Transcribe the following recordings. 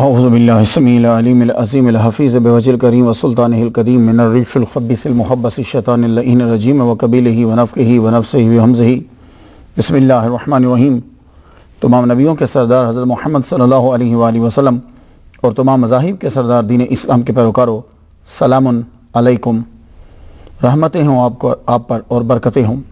اعوذ باللہ السمیع العلیم العظیم الحفیظ بوجہ الکریم وسلطانہ القدیم من الرجس الخبیث المخبث الشیطان اللعین الرجیم وقبیلہ ونفخہ ونفثہ وہمزہ۔ بسم اللہ الرحمن الرحیم۔ تمام نبیوں کے سردار حضرت محمد صلی اللہ علیہ وآلہ وسلم اور تمام مذاہب کے سردار دین اسلام کے پیروکاروں، سلام علیکم، رحمتیں ہوں آپ پر اور برکتیں ہوں۔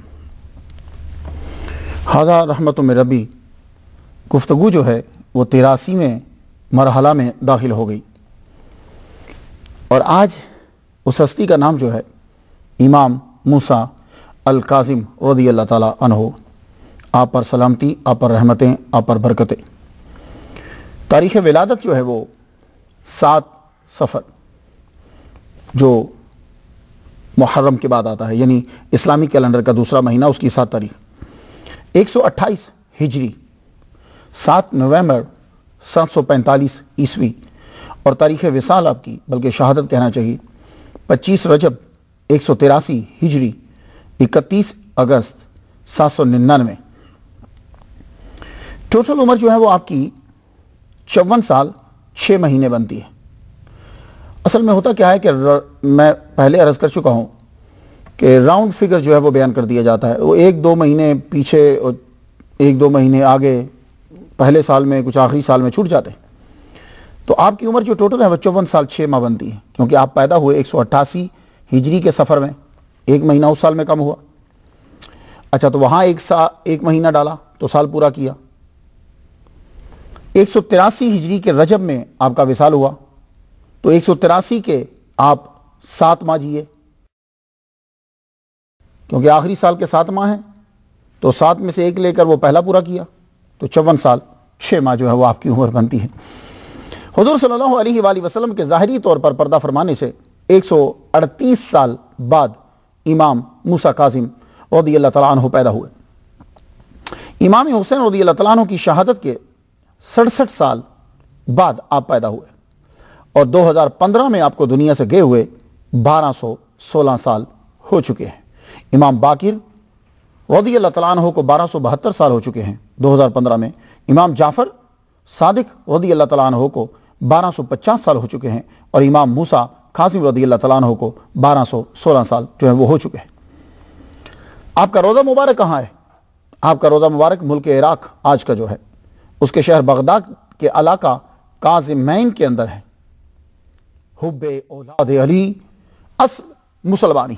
ھذا رحمت من ربی، گفتگو جو ہے وہ 83ویں مرحلہ میں داخل ہو گئی، اور آج اس ہستی کا نام جو ہے امام موسیٰ الکاظم رضی اللہ تعالیٰ عنہ۔ آپ پر سلامتی، آپ پر رحمتیں، آپ پر برکتیں۔ تاریخ ولادت جو ہے وہ 7 صفر جو محرم کے بعد آتا ہے، یعنی اسلامی کیلنڈر کا دوسرا مہینہ، اس کی 7 تاریخ 128 ہجری، 7 نومبر 745 عیسوی، اور تاریخ وصال آپ کی، بلکہ شہادت کہنا چاہیے، 25 رجب 183 ہجری، 31 اگست 799۔ ٹوٹل عمر جو ہے وہ آپ کی 54 سال 6 مہینے بنتی ہے۔ اصل میں ہوتا کیا ہے کہ میں پہلے عرض کر چکا ہوں کہ راؤنڈ فگر جو ہے وہ بیان کر دیا جاتا ہے، وہ 1-2 مہینے پیچھے اور 1-2 مہینے آگے پہلے سال میں، کچھ آخری سال میں چھوٹ جاتے ہیں۔ تو آپ کی عمر جو ٹوٹل ہے وہ 54 سال 6 ماہ بنتی ہے، کیونکہ آپ پیدا ہوئے 188 ہجری کے سفر میں، 1 مہینہ اس سال میں کم ہوا۔ اچھا، تو وہاں 1 مہینہ ڈالا تو سال پورا کیا۔ 183 ہجری کے رجب میں آپ کا وصال ہوا، تو 183 کے آپ 7 ماہ جیے، کیونکہ آخری سال کے 7 ماہ ہیں، تو 7 میں سے 1 لے کر وہ پہلا پورا کیا، تو 54 سال 6 ماہ جو ہے وہ آپ کی عمر بنتی ہے۔ حضور صلی اللہ علیہ وآلہ وسلم کے ظاہری طور پر پردہ فرمانے سے 138 سال بعد امام موسیٰ کاظم رضی اللہ تعالیٰ عنہ پیدا ہوئے۔ امام حسین رضی اللہ تعالیٰ عنہ کی شہادت کے 67 سال بعد آپ پیدا ہوئے، اور 2015 میں آپ کو دنیا سے گئے ہوئے 1216 سال ہو چکے ہیں۔ امام باقر رضی اللہ تعالیٰ عنہ کو 1272 سال ہو چکے ہیں 2015 میں۔ امام جعفر صادق رضی اللہ تعالیٰ عنہ کو 1250 سال ہو چکے ہیں، اور امام موسیٰ کاظم رضی اللہ تعالیٰ عنہ کو 1216 سال جو ہیں وہ ہو چکے ہیں۔ آپ کا روضہ مبارک کہاں ہے؟ آپ کا روضہ مبارک ملک عراق آج کا جو ہے، اس کے شہر بغداد کے علاقہ کاظمین کے اندر ہے۔ حب اولاد علی اصل مسلمانی۔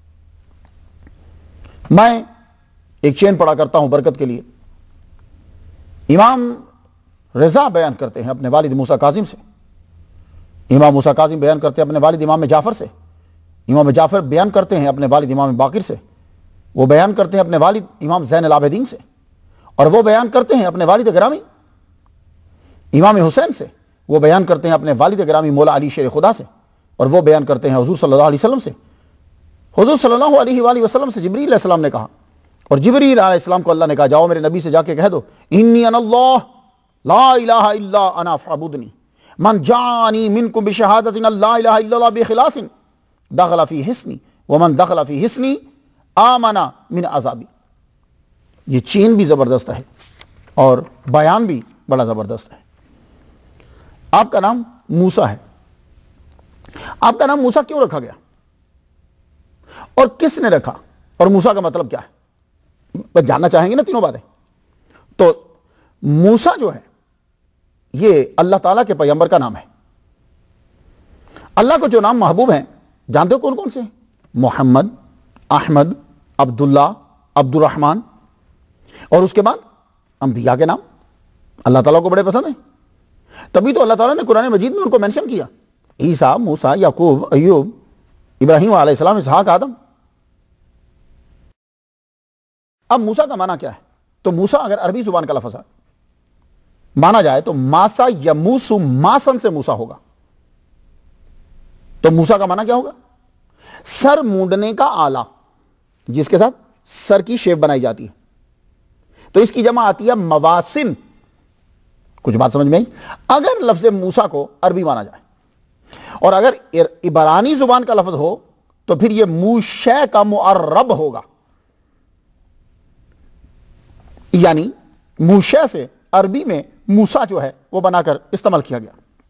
میں ایک چین پڑھا کرتا ہوں برکت کے لیے۔ امام رضا بیان کرتے ہیں اپنے والد موسیٰ کاظم سے، امام موسیٰ کاظم بیان کرتے ہیں اپنے والد امام جعفر سے، امام جعفر بیان کرتے ہیں اپنے والد امام باقر سے، وہ بیان کرتے ہیں اپنے والد امام زین العابدین سے، اور وہ بیان کرتے ہیں اپنے والد گرامی امام حسین سے، وہ بیان کرتے ہیں اپنے والد گرامی مولا علی شیر خدا سے، اور وہ بیان کرتے ہیں حضور صلی اللہ علیہ وسلم سے۔ حضور صلی اللہ علیہ وآلہ وسلم سے جبریل علیہ السلام نے کہا، اور جبریل علیہ السلام کو اللہ نے کہا، جاؤ میرے نبی سے جا کے کہہ دو، انی انا اللہ لا الہ الا انا فاعبدنی، من جعانی منکم بشہادت ان لا الہ الا اللہ بخلاص دخل فی حسنی ومن دخل فی حسنی آمن من عذابی۔ یہ چین بھی زبردست ہے اور بیان بھی بڑا زبردست ہے۔ آپ کا نام موسیٰ ہے۔ آپ کا نام موسیٰ کیوں رکھا گیا اور کس نے رکھا، اور موسیٰ کا مطلب کیا ہے؟ بس جاننا چاہیں گے نا تینوں باتیں۔ تو موسیٰ جو ہے یہ اللہ تعالیٰ کے پیغمبر کا نام ہے۔ اللہ کو جو نام محبوب ہیں جانتے ہو کون کون سے؟ محمد، احمد، عبداللہ، عبد الرحمن، اور اس کے بعد انبیاء کے نام اللہ تعالیٰ کو بڑے پسند ہیں۔ تبھی تو اللہ تعالیٰ نے قرآن مجید میں ان کو منشن کیا، عیسیٰ، موسیٰ، یعقوب، ایوب، ابراہیم علیہ السلام، اسحاق، آدم۔ اب موسیٰ کا معنی کیا ہے؟ تو موسیٰ اگر عربی زبان کا لفظ ہے مانا جائے تو ماسا یا موسو ماسن سے موسیٰ ہوگا۔ تو موسیٰ کا معنی کیا ہوگا؟ سر مونڈنے کا آلہ، جس کے ساتھ سر کی شیپ بنائی جاتی ہے، تو اس کی جمع آتی ہے مواسن۔ کچھ بات سمجھ میں آئی؟ اگر لفظ موسیٰ کو عربی مانا جائے اور اگر عبرانی زبان کا لفظ ہو تو پھر یہ موشے کا معرب ہوگا، یعنی موشے سے عربی میں موسیٰ جو ہے وہ بنا کر استعمال کیا گیا۔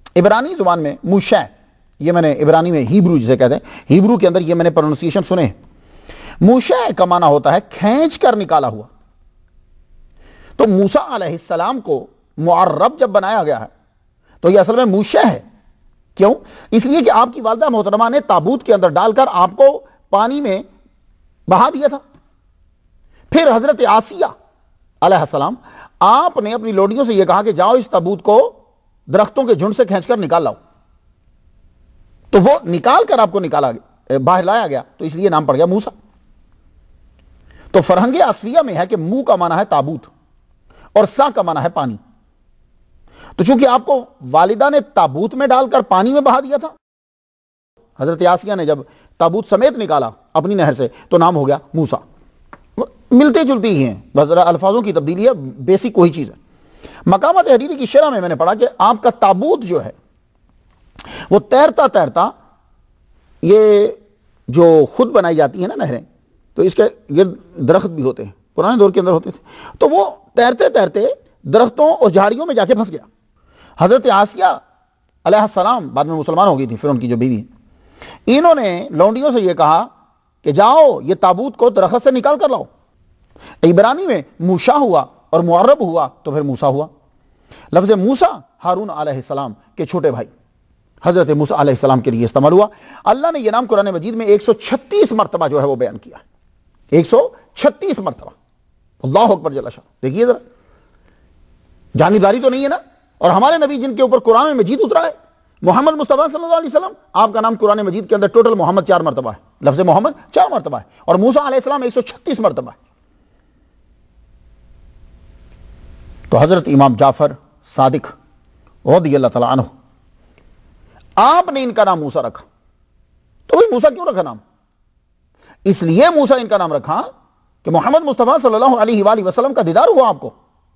عبرانی زبان میں موشہ، یہ میں نے عبرانی میں ہیبرو جسے کہتے ہیں، ہیبرو کے اندر یہ میں نے پروننسیشن سنے ہیں، موشہ کا معنی ہوتا ہے کھینچ کر نکالا ہوا۔ تو موسیٰ علیہ السلام کو معرب جب بنایا گیا ہے تو یہ اصل میں موشہ ہے۔ کیوں؟ اس لیے کہ آپ کی والدہ محترمہ نے تابوت کے اندر ڈال کر آپ کو پانی میں بہا دیا تھا۔ پھر حضرت آسیہ علیہ السلام، آپ نے اپنی لوڈیوں سے یہ کہا کہ جاؤ اس تابوت کو درختوں کے جھنڈ سے کھینچ کر نکال لاؤ، تو وہ نکال کر آپ کو باہر لایا گیا، تو اس لیے نام پڑ گیا موسیٰ۔ تو فرہنگ اصفیہ میں ہے کہ منہ کا معنی ہے تابوت اور سا کا معنی ہے پانی۔ تو چونکہ آپ کو والدہ نے تابوت میں ڈال کر پانی میں بہا دیا تھا، حضرت آسیہ نے جب تابوت سمیت نکالا اپنی نہر سے تو نام ہو گیا موسیٰ۔ ملتے جلتی ہی ہیں، بس ذرا الفاظوں کی تبدیلی ہے، بیسک کوئی چیز ہے۔ مقامات تحریری کی شرح میں نے پڑھا کہ آپ کا تابوت جو ہے وہ تیرتا تیرتا، یہ جو خود بنائی جاتی ہیں نا نہریں، تو اس کے گرد درخت بھی ہوتے ہیں، پرانے دور کے اندر ہوتے تھے، تو وہ تیرتے تیرتے درختوں اور جھاڑیوں میں جا کے پھنس گیا۔ حضرت آسیہ علیہ السلام بعد میں مسلمان ہو گئی تھی، پھر ان کی جو بیوی، انہوں نے لونڈیوں سے یہ کہا کہ جاؤ یہ تابوت کو درخت سے نکال کر لاؤ۔ عبرانی میں موشہ ہوا اور معرب ہوا تو پھر موسیٰ ہوا۔ لفظ موسیٰ ہارون علیہ السلام کے چھوٹے بھائی حضرت موسیٰ علیہ السلام کے لیے استعمال ہوا۔ اللہ نے یہ نام قرآن مجید میں 136 مرتبہ جو ہے وہ بیان کیا ہے، 136 مرتبہ۔ اللہ اکبر جل شان۔ دیکھیے ذرا، جانبداری تو نہیں ہے نا؟ اور ہمارے نبی جن کے اوپر قرآن مجید اترا ہے، محمد مصطفیٰ صلی اللہ علیہ وسلم، آپ کا نام قرآن مجید کے اندر ٹوٹل محمد 4 مرتبہ ہے، لفظ محمد 4 مرتبہ ہے، اور موسیٰ علیہ السلام 136 مرتبہ ہے۔ تو حضرت امام جعفر صادق رضی اللہ تعالیٰ عنہ، آپ نے ان کا نام موسیٰ رکھا۔ تو بھئی موسیٰ کیوں رکھا نام؟ اس لیے موسیٰ ان کا نام رکھا کہ محمد مصطفیٰ صلی اللہ علیہ وآلہ وسلم کا دیدار ہوا آپ کو،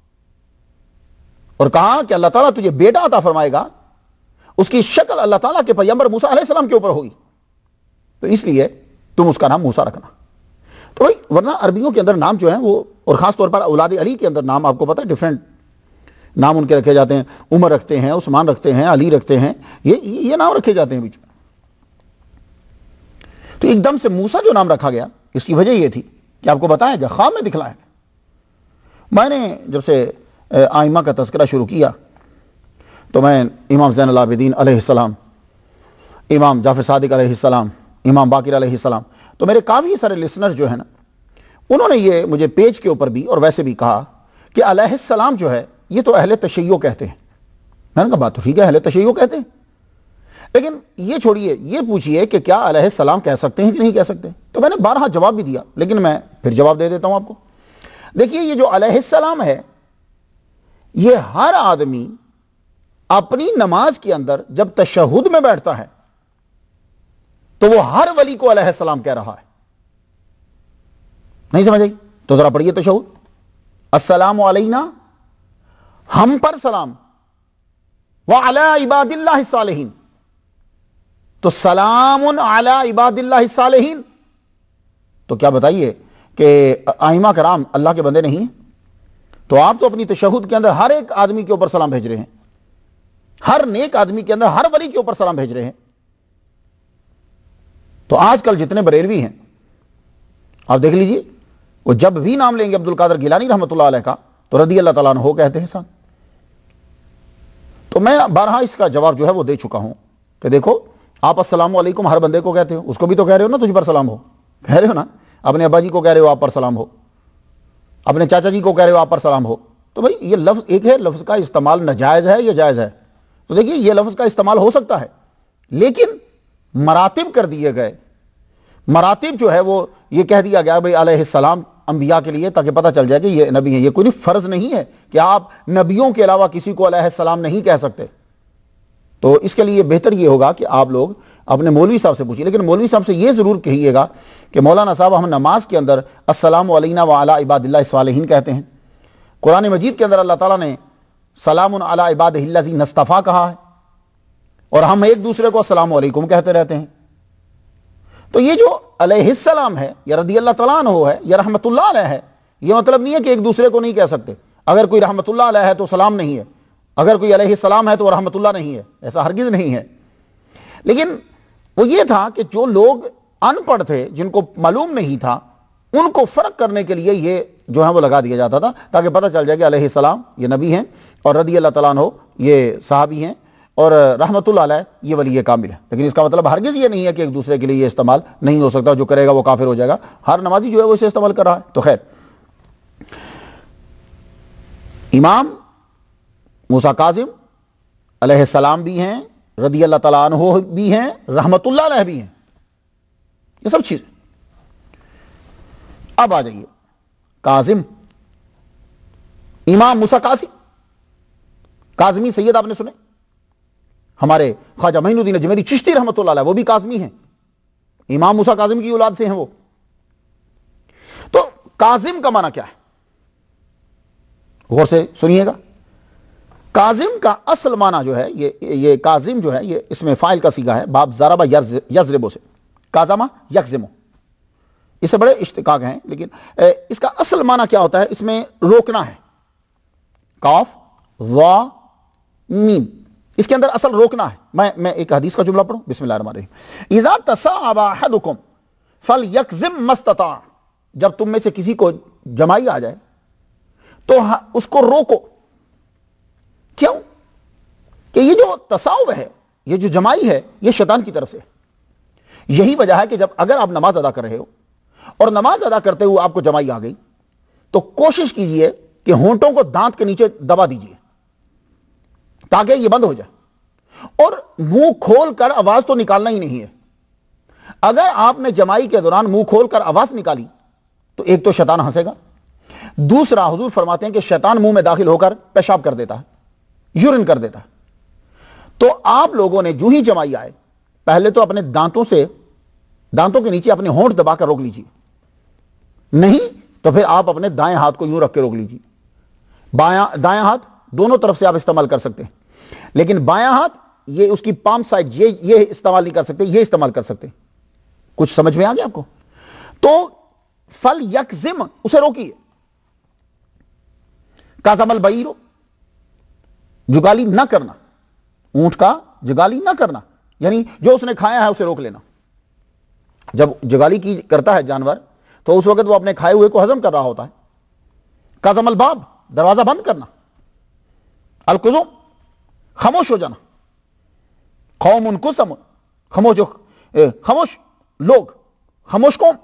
اور کہا کہ اللہ تعالیٰ تجھے بیٹا عطا فرمائے گا، اس کی شکل اللہ تعالیٰ کے پیغمبر موسیٰ علیہ السلام کے اوپر ہوگی، تو اس لیے تم اس کا نام موسیٰ رکھنا۔ تو بھئی ورنہ عربیوں کے اندر نام جو ہیں وہ، اور خاص طور پر اولاد علی کے اندر نام آپ کو پتہ ہے ڈیفرنٹ نام ان کے رکھے جاتے ہیں، عمر رکھتے ہیں، عثمان رکھتے ہیں، علی رکھتے ہیں، یہ نام رکھے جاتے ہیں بیچ میں۔ تو ایک دم سے موسیٰ جو نام رکھا گیا، اس کی وجہ یہ تھی کہ آپ کو بتایا گیا، خواب میں دکھلایا گیا۔ میں نے جب سے آئمہ کا تذکرہ شروع کیا تو میں امام زین العابدین علیہ السلام، امام جعفر صادق علیہ السلام، امام باقر علیہ السلام، تو میرے کافی سارے لسنر جو ہیں نا، انہوں نے یہ مجھے پیج کے اوپر بھی اور ویسے بھی کہا کہ علیہ السلام جو ہے یہ تو اہل تشیع کہتے ہیں۔ میں نے کہا بات تو ٹھیک ہے، اہل تشیع کہتے ہیں، لیکن یہ چھوڑیے، یہ پوچھئے کہ کیا علیہ السلام کہہ سکتے ہیں کہ نہیں کہہ سکتے؟ تو میں نے بارہا جواب بھی دیا، لیکن میں پھر جواب دے دیتا ہوں آپ کو۔ دیکھیے یہ جو علیہ السلام ہے، یہ ہر آدمی اپنی نماز کے اندر جب تشہد میں بیٹھتا ہے تو وہ ہر ولی کو علیہ السلام کہہ رہا ہے۔ نہیں سمجھ آئی؟ تو ذرا پڑھیے تشہد، السلام علینا، ہم پر سلام، وعلی عباد اللہ الصالحین، تو سلام علی عباد اللہ الصالحین، تو کیا بتائیے کہ ائمہ کرام اللہ کے بندے نہیں ہیں؟ تو آپ تو اپنی تشہد کے اندر ہر ایک آدمی کے اوپر سلام بھیج رہے ہیں، ہر نیک آدمی کے اندر ہر ولی کے اوپر سلام بھیج رہے ہیں۔ تو آج کل جتنے بریلوی ہیں آپ دیکھ لیجئے، وہ جب بھی نام لیں گے عبد القادر گیلانی رحمۃ اللہ علیہ کا تو رضی اللہ تعالیٰ عنہ کہتے ہیں ساتھ۔ تو میں بارہا اس کا جواب جو ہے وہ دے چکا ہوں کہ دیکھو، آپ السلام علیکم ہر بندے کو کہتے ہو، اس کو بھی تو کہہ رہے ہو نا تجھ پر سلام ہو، کہہ رہے ہو نا، اپنے ابا جی کو کہہ رہے ہو آپ پر سلام ہو، اپنے چاچا جی کو کہہ رہے ہو آپ پر سلام ہو۔ تو بھئی یہ لفظ ایک ہے، لفظ کا استعمال ناجائز ہے یا جائز ہے؟ تو دیکھیے یہ لفظ کا استعمال ہو سکتا ہے، لیکن مراتب کر دیے گئے۔ مراتب جو ہے وہ یہ کہہ دیا گیا بھئی علیہ السلام انبیاء کے لیے، تاکہ پتہ چل جائے کہ یہ نبی ہیں۔ یہ کوئی فرض نہیں ہے کہ آپ نبیوں کے علاوہ کسی کو علیہ السلام نہیں کہہ سکتے۔ تو اس کے لیے بہتر یہ ہوگا کہ آپ لوگ اپنے مولوی صاحب سے پوچھیں، لیکن مولوی صاحب سے یہ ضرور کہیے گا کہ مولانا صاحب ہم نماز کے اندر السلام علینا وعلی عباد اللہ الصالحین کہتے ہیں، قرآن مجید کے اندر اللہ تعالیٰ نے سلام علی عبادہ الذین اصطفیٰ کہا ہے، اور ہم ایک دوسرے کو السلام علیکم کہتے رہتے ہیں۔ تو یہ جو علیہ السلام ہے یا رضی اللہ تعالیٰ عنہ ہے یا رحمت اللہ علیہ ہے، یہ مطلب نہیں ہے کہ ایک دوسرے کو نہیں کہہ سکتے۔ اگر کوئی رحمت اللہ علیہ ہے تو سلام نہیں ہے، اگر کوئی علیہ السلام ہے تو وہ رحمت اللہ نہیں ہے، ایسا ہرگز نہیں ہے۔ لیکن وہ یہ تھا کہ جو لوگ ان پڑھ تھے، جن کو معلوم نہیں تھا، ان کو فرق کرنے کے لیے یہ جو ہے وہ لگا دیا جاتا تھا، تاکہ پتہ چل جائے کہ علیہ السلام یہ نبی ہیں اور رضی اللہ تعالیٰ عنہ یہ صحابی ہیں اور رحمت اللہ علیہ یہ ولی کامل ہے۔ لیکن اس کا مطلب ہرگز یہ نہیں ہے کہ ایک دوسرے کے لیے یہ استعمال نہیں ہو سکتا، جو کرے گا وہ کافر ہو جائے گا۔ ہر نمازی جو ہے وہ اسے استعمال کر رہا ہے۔ تو خیر، امام موسیٰ کاظم علیہ السلام بھی ہیں، رضی اللہ تعالیٰ عنہ بھی ہیں، رحمت اللہ علیہ بھی ہیں، یہ سب چیزیں۔ اب آ جائیے کاظم، امام موسیٰ کاظم، کاظمی سید آپ نے سنے، ہمارے خواجہ معین الدین اجمیری چشتی رحمت اللہ علیہ وہ بھی کاظمی ہیں، امام موسیٰ کاظم کی اولاد سے ہیں وہ۔ تو کاظم کا معنی کیا ہے؟ غور سے سنیے گا۔ کاظم کا اصل معنی جو ہے، یہ کاظم جو ہے یہ اس میں فاعل کا صیغہ ہے، باب ضرب یضرب سے، کاظمہ یکظم، اس سے بڑے اشتقاق ہیں، لیکن اس کا اصل معنی کیا ہوتا ہے؟ اس میں روکنا ہے، قاف ضا میم، اس کے اندر اصل روکنا ہے۔ میں ایک حدیث کا جملہ پڑھوں، بسم اللہ الرحمن الرحیم۔ اذا تصاعب احدکم فلیکظم ما استطاع، جب تم میں سے کسی کو جمائی آ جائے تو اس کو روکو۔ کیوں؟ کہ یہ جو تصاعب ہے، یہ جو جمائی ہے، یہ شیطان کی طرف سے۔ یہی وجہ ہے کہ جب اگر آپ نماز ادا کر رہے ہو اور نماز ادا کرتے ہوئے آپ کو جمائی آ گئی تو کوشش کیجئے کہ ہونٹوں کو دانت کے نیچے دبا دیجئے تاکہ یہ بند ہو جائے، اور منہ کھول کر آواز تو نکالنا ہی نہیں ہے۔ اگر آپ نے جمائی کے دوران منہ کھول کر آواز نکالی تو ایک تو شیطان ہنسے گا، دوسرا حضور فرماتے ہیں کہ شیطان منہ میں داخل ہو کر پیشاب کر دیتا ہے، یورین کر دیتا ہے۔ تو آپ لوگوں نے جو ہی جمائی آئے، پہلے تو اپنے دانتوں کے نیچے اپنے ہونٹ دبا کر روک لیجیے، نہیں تو پھر آپ اپنے دائیں ہاتھ کو یوں رکھ کے روک لیجیے۔ دائیں ہاتھ دونوں طرف سے آپ استعمال کر سکتے ہیں، لیکن بایاں ہاتھ یہ اس کی پام سائڈ یہ استعمال نہیں کر سکتے، یہ استعمال کر سکتے۔ کچھ سمجھ میں آ گیا آپ کو؟ تو فل یکظم، اسے روکیے۔ کاظم البعیر، جگالی نہ کرنا، اونٹ کا جگالی نہ کرنا، یعنی جو اس نے کھایا ہے اسے روک لینا۔ جب جگالی کی کرتا ہے جانور تو اس وقت وہ اپنے کھائے ہوئے کو ہضم کر رہا ہوتا ہے۔ کاظم الباب، دروازہ بند کرنا۔ القزم، خاموش ہو جانا۔ قوم قسم، خاموش لوگ، خاموش قوم۔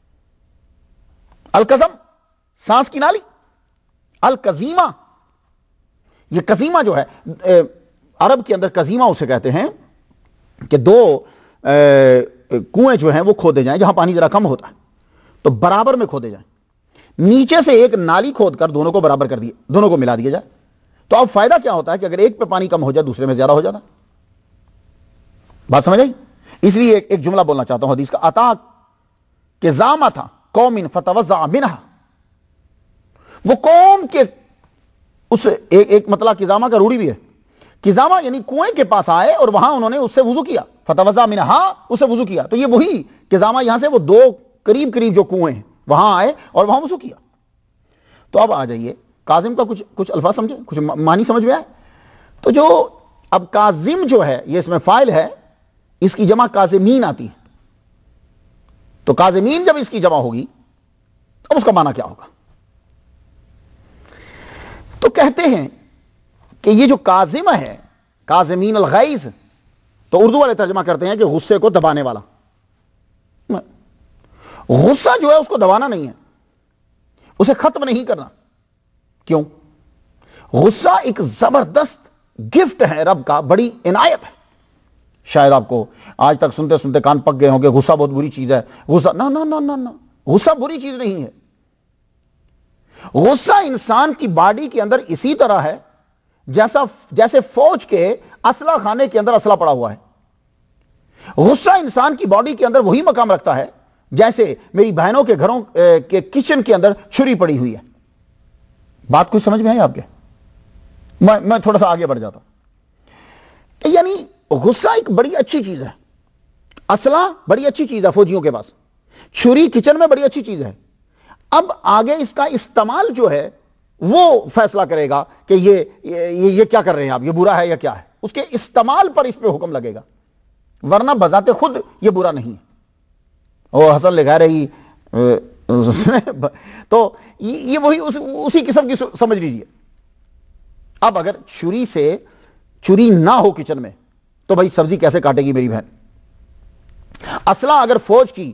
القزم، سانس کی نالی۔ القزیمہ، یہ قزیمہ جو ہے عرب کے اندر قزیمہ اسے کہتے ہیں کہ دو کنویں جو ہیں وہ کھودے جائیں جہاں پانی ذرا کم ہوتا ہے تو برابر میں کھودے جائیں، نیچے سے ایک نالی کھود کر دونوں کو برابر کر دیے، دونوں کو ملا دیا جائے۔ تو اب فائدہ کیا ہوتا ہے کہ اگر ایک پہ پانی کم ہو جائے دوسرے میں زیادہ ہو جاتا۔ بات سمجھ آئی؟ اس لیے ایک جملہ بولنا چاہتا ہوں حدیث کا، عطا کہ زامہ تھا قوم فتوزع منہا، وہ قوم کے اس ایک مطلب قزامہ کا روڑی بھی ہے، قزامہ یعنی کنویں کے پاس آئے اور وہاں انہوں نے اس سے وضو کیا، فتوزع منہا، اس سے وضو کیا۔ تو یہ وہی قزامہ، یہاں سے وہ دو قریب جو کنویں ہیں وہاں آئے اور وہاں وضو کیا۔ تو اب آ جائیے کاظم کا کچھ الفاظ سمجھے، کچھ معنی سمجھ میں آئے؟ تو جو اب کاظم جو ہے یہ اس میں فاعل ہے، اس کی جمع کاظمین آتی ہے، تو کاظمین جب اس کی جمع ہوگی اب اس کا معنی کیا ہوگا؟ تو کہتے ہیں کہ یہ جو کاظم ہے، کاظمین الغیظ، تو اردو والے ترجمہ کرتے ہیں کہ غصے کو دبانے والا۔ غصہ جو ہے اس کو دبانا نہیں ہے، اسے ختم نہیں کرنا۔ کیوں؟ غصہ ایک زبردست گفٹ ہے رب کا، بڑی عنایت ہے۔ شاید آپ کو آج تک سنتے سنتے کان پک گئے ہوں کہ غصہ بہت بری چیز ہے، غصہ نہ، غصہ بری چیز نہیں ہے۔ غصہ انسان کی باڈی کے اندر اسی طرح ہے جیسے فوج کے اسلحہ خانے کے اندر اسلحہ پڑا ہوا ہے۔ غصہ انسان کی باڈی کے اندر وہی مقام رکھتا ہے جیسے میری بہنوں کے گھروں کے کچن کے اندر چھری پڑی ہوئی ہے۔ بات کچھ سمجھ میں آئی آپ کے؟ میں تھوڑا سا آگے بڑھ جاتا ہوں۔ یعنی غصہ ایک بڑی اچھی چیز ہے، اسلحہ بڑی اچھی چیز ہے فوجیوں کے پاس، چھری کچن میں بڑی اچھی چیز ہے۔ اب آگے اس کا استعمال جو ہے وہ فیصلہ کرے گا کہ یہ کیا کر رہے ہیں آپ، یہ برا ہے یا کیا ہے، اس کے استعمال پر اس پہ حکم لگے گا، ورنہ بذات خود یہ برا نہیں ہے۔ وہ حسن لکھا رہی تو یہ وہی اسی قسم کی سمجھ لیجیے۔ اب اگر چھری نہ ہو کچن میں تو بھائی سبزی کیسے کاٹے گی میری بہن؟ اسلحہ اگر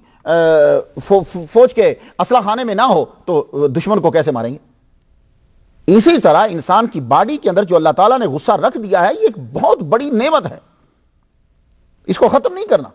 فوج کے اسلحہ خانے میں نہ ہو تو دشمن کو کیسے ماریں گے؟ اسی طرح انسان کی باڈی کے اندر جو اللہ تعالیٰ نے غصہ رکھ دیا ہے، یہ ایک بہت بڑی نعمت ہے، اس کو ختم نہیں کرنا۔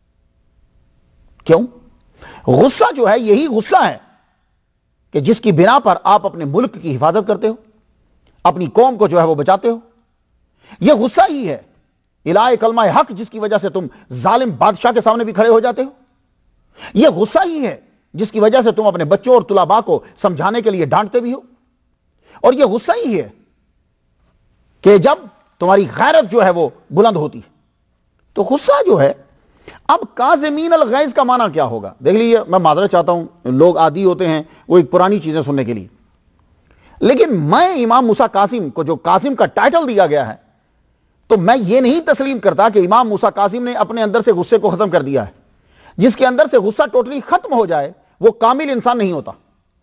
کیوں؟ غصہ جو ہے یہی غصہ ہے کہ جس کی بنا پر آپ اپنے ملک کی حفاظت کرتے ہو، اپنی قوم کو جو ہے وہ بچاتے ہو۔ یہ غصہ ہی ہے الہ کلمہ حق جس کی وجہ سے تم ظالم بادشاہ کے سامنے بھی کھڑے ہو جاتے ہو۔ یہ غصہ ہی ہے جس کی وجہ سے تم اپنے بچوں اور طلباء کو سمجھانے کے لیے ڈانٹتے بھی ہو۔ اور یہ غصہ ہی ہے کہ جب تمہاری غیرت جو ہے وہ بلند ہوتی ہے۔ تو غصہ جو ہے، اب کاظمین الغیظ کا معنی کیا ہوگا؟ دیکھ لیجیے، میں معذرت چاہتا ہوں، لوگ عادی ہوتے ہیں وہ ایک پرانی چیزیں سننے کے لیے، لیکن میں امام موسیٰ کاظم کو جو کاظم کا ٹائٹل دیا گیا ہے، تو میں یہ نہیں تسلیم کرتا کہ امام موسیٰ کاظم نے اپنے اندر سے غصے کو ختم کر دیا ہے۔ جس کے اندر سے غصہ ٹوٹلی ختم ہو جائے وہ کامل انسان نہیں ہوتا۔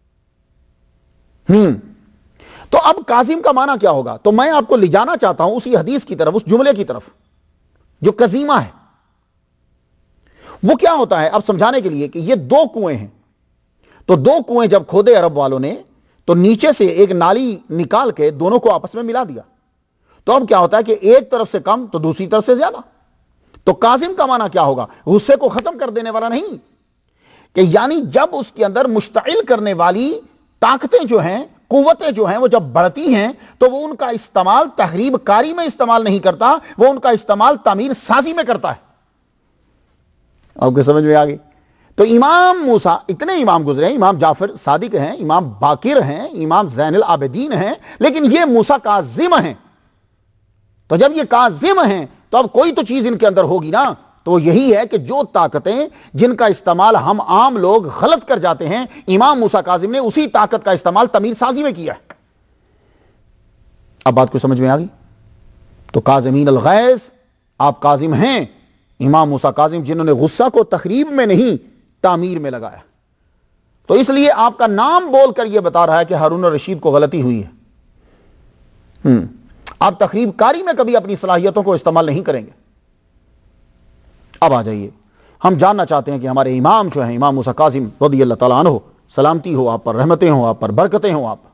تو اب کاظم کا معنی کیا ہوگا؟ تو میں آپ کو لے جانا چاہتا ہوں اسی حدیث کی طرف، اس جملے کی طرف جو کظیمہ ہے۔ وہ کیا ہوتا ہے اب سمجھانے کے لیے کہ یہ دو کنویں ہیں، تو دو کنویں جب کھودے عرب والوں نے تو نیچے سے ایک نالی نکال کے دونوں کو آپس میں ملا دیا، تو اب کیا ہوتا ہے کہ ایک طرف سے کم تو دوسری طرف سے زیادہ۔ تو کاظم کا معنی کیا ہوگا؟ غصے کو ختم کر دینے والا نہیں، کہ یعنی جب اس کے اندر مشتعل کرنے والی طاقتیں جو ہیں، قوتیں جو ہیں، وہ جب بڑھتی ہیں تو وہ ان کا استعمال تخریب کاری میں استعمال نہیں کرتا، وہ ان کا استعمال تعمیر سازی میں کرتا ہے۔ آپ کو سمجھ میں آ گئی؟ تو امام موسیٰ، اتنے امام گزرے ہیں، امام جعفر صادق ہیں، امام باقر ہیں، امام زین العابدین ہیں، لیکن یہ موسیٰ کاظم ہیں۔ تو جب یہ کاظم ہیں تو اب کوئی تو چیز ان کے اندر ہوگی نا، تو وہ یہی ہے کہ جو طاقتیں جن کا استعمال ہم عام لوگ غلط کر جاتے ہیں، امام موسیٰ کاظم نے اسی طاقت کا استعمال تعمیر سازی میں کیا ہے۔ اب بات کو سمجھ میں آ گئی؟ تو کاظمین الغیظ، آپ کاظم ہیں، امام موسیٰ کاظم جنہوں نے غصہ کو تخریب میں نہیں تعمیر میں لگایا۔ تو اس لیے آپ کا نام بول کر یہ بتا رہا ہے کہ ہارون الرشید کو غلطی ہوئی ہے۔ آپ تخریب کاری میں کبھی اپنی صلاحیتوں کو استعمال نہیں کریں گے۔ اب آ جائیے، ہم جاننا چاہتے ہیں کہ ہمارے امام جو ہیں، امام موسیٰ کاظم رضی اللہ تعالیٰ عنہ، سلامتی ہو آپ پر، رحمتیں ہوں آپ پر، برکتیں ہوں آپ پر۔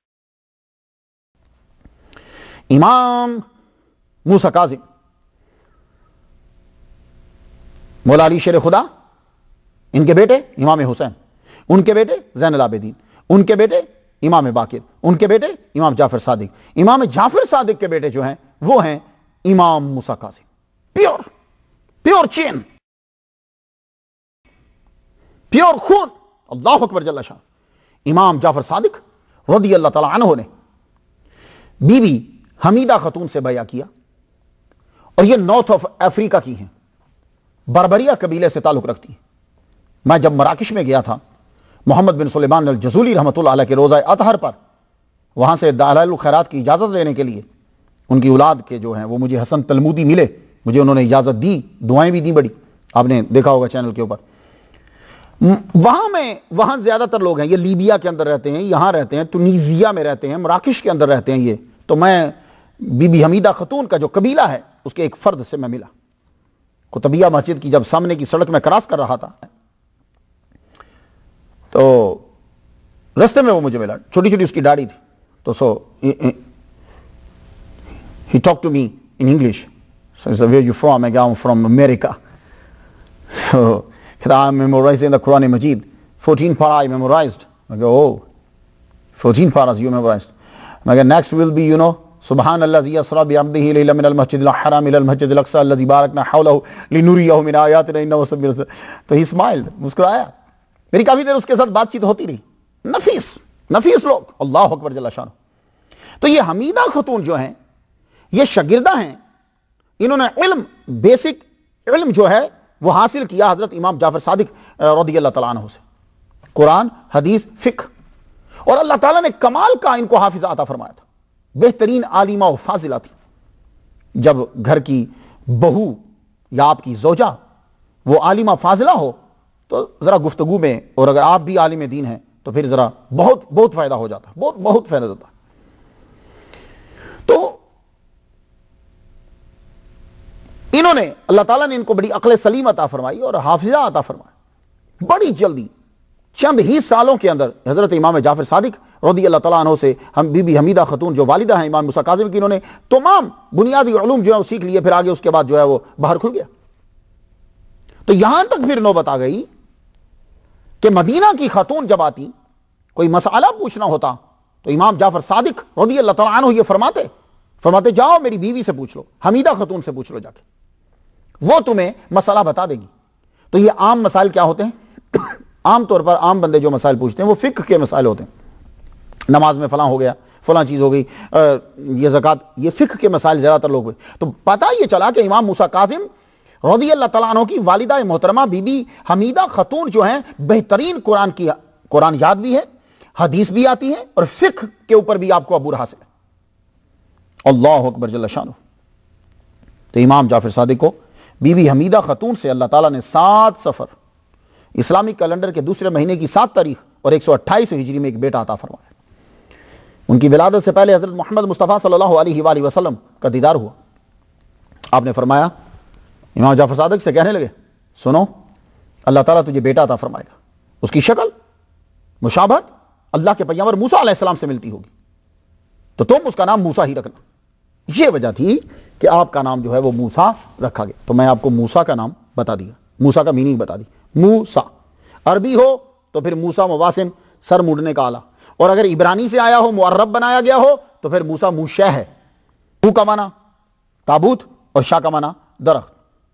امام موسیٰ کاظم مولا علی شیر خدا، ان کے بیٹے امام حسین، ان کے بیٹے زین العابدین، ان کے بیٹے امام باقر، ان کے بیٹے امام جعفر صادق، امام جعفر صادق کے بیٹے جو ہیں وہ ہیں امام موسیٰ کاظم۔ پیور چین، پیور خون، اللہ اکبر جل شان۔ امام جعفر صادق رضی اللہ تعالیٰ عنہ نے بی بی حمیدہ خاتون سے بیعہ کیا، اور یہ نارتھ آف افریقہ کی ہیں، بربریہ قبیلے سے تعلق رکھتی ہیں۔ میں جب مراکش میں گیا تھا محمد بن سلیمان الجزولی رحمۃ اللہ علیہ کے روزہ اطہر پر، وہاں سے دلائل الخیرات کی اجازت لینے کے لیے، ان کی اولاد کے جو ہیں وہ مجھے حسن تلمودی ملے، مجھے انہوں نے اجازت دی، دعائیں بھی دی بڑی، آپ نے دیکھا ہوگا چینل کے اوپر۔ وہاں زیادہ تر لوگ ہیں، یہ لیبیا کے اندر رہتے ہیں، یہاں رہتے ہیں، تنیزیہ میں رہتے ہیں، مراکش کے اندر رہتے ہیں یہ۔ تو میں بی بی حمیدہ خاتون کا جو قبیلہ ہے اس کے ایک فرد سے میں ملا، قطبیہ مسجد کی جب سامنے کی سڑک میں کراس کر رہا تھا تو رستے میں وہ مجھے ملا، چھوٹی چھوٹی اس کی داڑھی تھی، تو he talked to me in English. So he said, where are you from? I go, I'm from America. So I'm memorizing the Quran Majid. 14 para I memorized. I go, oh, 14 paras you memorized. I go, next will be, سبحان الذی اسری بعبدہ لیلا من المسجد الحرام الی المسجد Al-Aqsa الذی بارکنا حولہ لنریہ من آیاتنا انہ سمیع البصیر۔ تو ہی اسمائلڈ، مسکرایا۔ میری کافی دیر اس کے ساتھ بات چیت ہوتی رہی۔ نفیس لوگ، اللہ اکبر جل شانہ۔ تو یہ حمیدہ خاتون جو ہیں یہ شاگردہ ہیں، انہوں نے بیسک علم جو ہے وہ حاصل کیا حضرت امام جعفر صادق رضی اللہ تعالیٰ عنہ سے، قرآن، حدیث، فقہ، اور اللہ تعالیٰ نے کمال کا ان کو حافظہ عطا فرمایا تھا، بہترین عالمہ و فاضلہ تھی۔ جب گھر کی بہو یا آپ کی زوجہ وہ عالمہ فاضلہ ہو تو ذرا گفتگو میں، اور اگر آپ بھی عالم دین ہیں تو پھر ذرا بہت فائدہ ہو جاتا ہے، بہت فائدہ ہوتا ہے۔ تو انہوں نے، اللہ تعالیٰ نے ان کو بڑی عقل سلیم عطا فرمائی اور حافظہ عطا فرمایا۔ بڑی جلدی چند ہی سالوں کے اندر حضرت امام جعفر صادق رضی اللہ تعالیٰ عنہ سے ہم بی بی حمیدہ خاتون جو والدہ ہیں امام موسیٰ کاظم کی، انہوں نے تمام بنیادی علوم جو ہے وہ سیکھ لیے، پھر آگے اس کے بعد جو ہے وہ باہر کھل گیا۔ تو یہاں تک پھر نوبت آ گئی کہ مدینہ کی خاتون جب آتی، کوئی مسئلہ پوچھنا ہوتا تو امام جعفر صادق رضی اللہ تعالیٰ عنہ یہ فرماتے جاؤ میری بیوی سے پوچھ لو، حمیدہ خاتون سے پوچھ لو جا کے، وہ تمہیں مسئلہ بتا دے گی۔ تو یہ عام مسائل کیا ہوتے ہیں؟ عام طور پر عام بندے جو مسائل پوچھتے ہیں وہ فقہ کے مسائل ہوتے ہیں، نماز میں فلاں ہو گیا، فلاں چیز ہو گئی، یہ زکوٰۃ، یہ فقہ کے مسائل زیادہ تر لوگ ہوئے۔ تو پتہ یہ چلا کہ امام موسیٰ کاظم رضی اللہ تعالیٰ عنہ کی والدہ محترمہ بی بی حمیدہ خاتون جو ہیں بہترین قرآن یاد بھی ہے، حدیث بھی آتی ہے، اور فقہ کے اوپر بھی آپ کو عبور حاصل ہے۔ اللہ اکبر جل شانہ۔ تو امام جعفر صادق کو بی بی حمیدہ خاتون سے اللہ تعالیٰ نے 7 صفر اسلامی کیلنڈر کے دوسرے مہینے کی 7 تاریخ اور 128 ہجری میں ایک بیٹا عطا فرمایا۔ ان کی ولادت سے پہلے حضرت محمد مصطفیٰ صلی اللہ علیہ وآلہ وسلم کا دیدار ہوا۔ آپ نے فرمایا، امام جعفر صادق سے کہنے لگے، سنو اللہ تعالیٰ تجھے بیٹا عطا فرمائے گا، اس کی شکل مشابہت اللہ کے پیغمبر موسیٰ علیہ السلام سے ملتی ہوگی، تو تم اس کا نام موسیٰ ہی رکھنا۔ یہ وجہ تھی کہ آپ کا نام جو ہے وہ موسیٰ رکھا گیا۔ تو میں آپ کو موسیٰ کا نام بتا دیا، موسیٰ کا میننگ بتا دی۔ موسیٰ عربی ہو تو پھر موسیٰ مواسم، سر مڑنے کا آلہ، اور اگر عبرانی سے آیا ہو، معرب بنایا گیا ہو تو پھر موسیٰ موشہ ہے۔ مو کا معنی تابوت اور شاہ کا معنی درخت،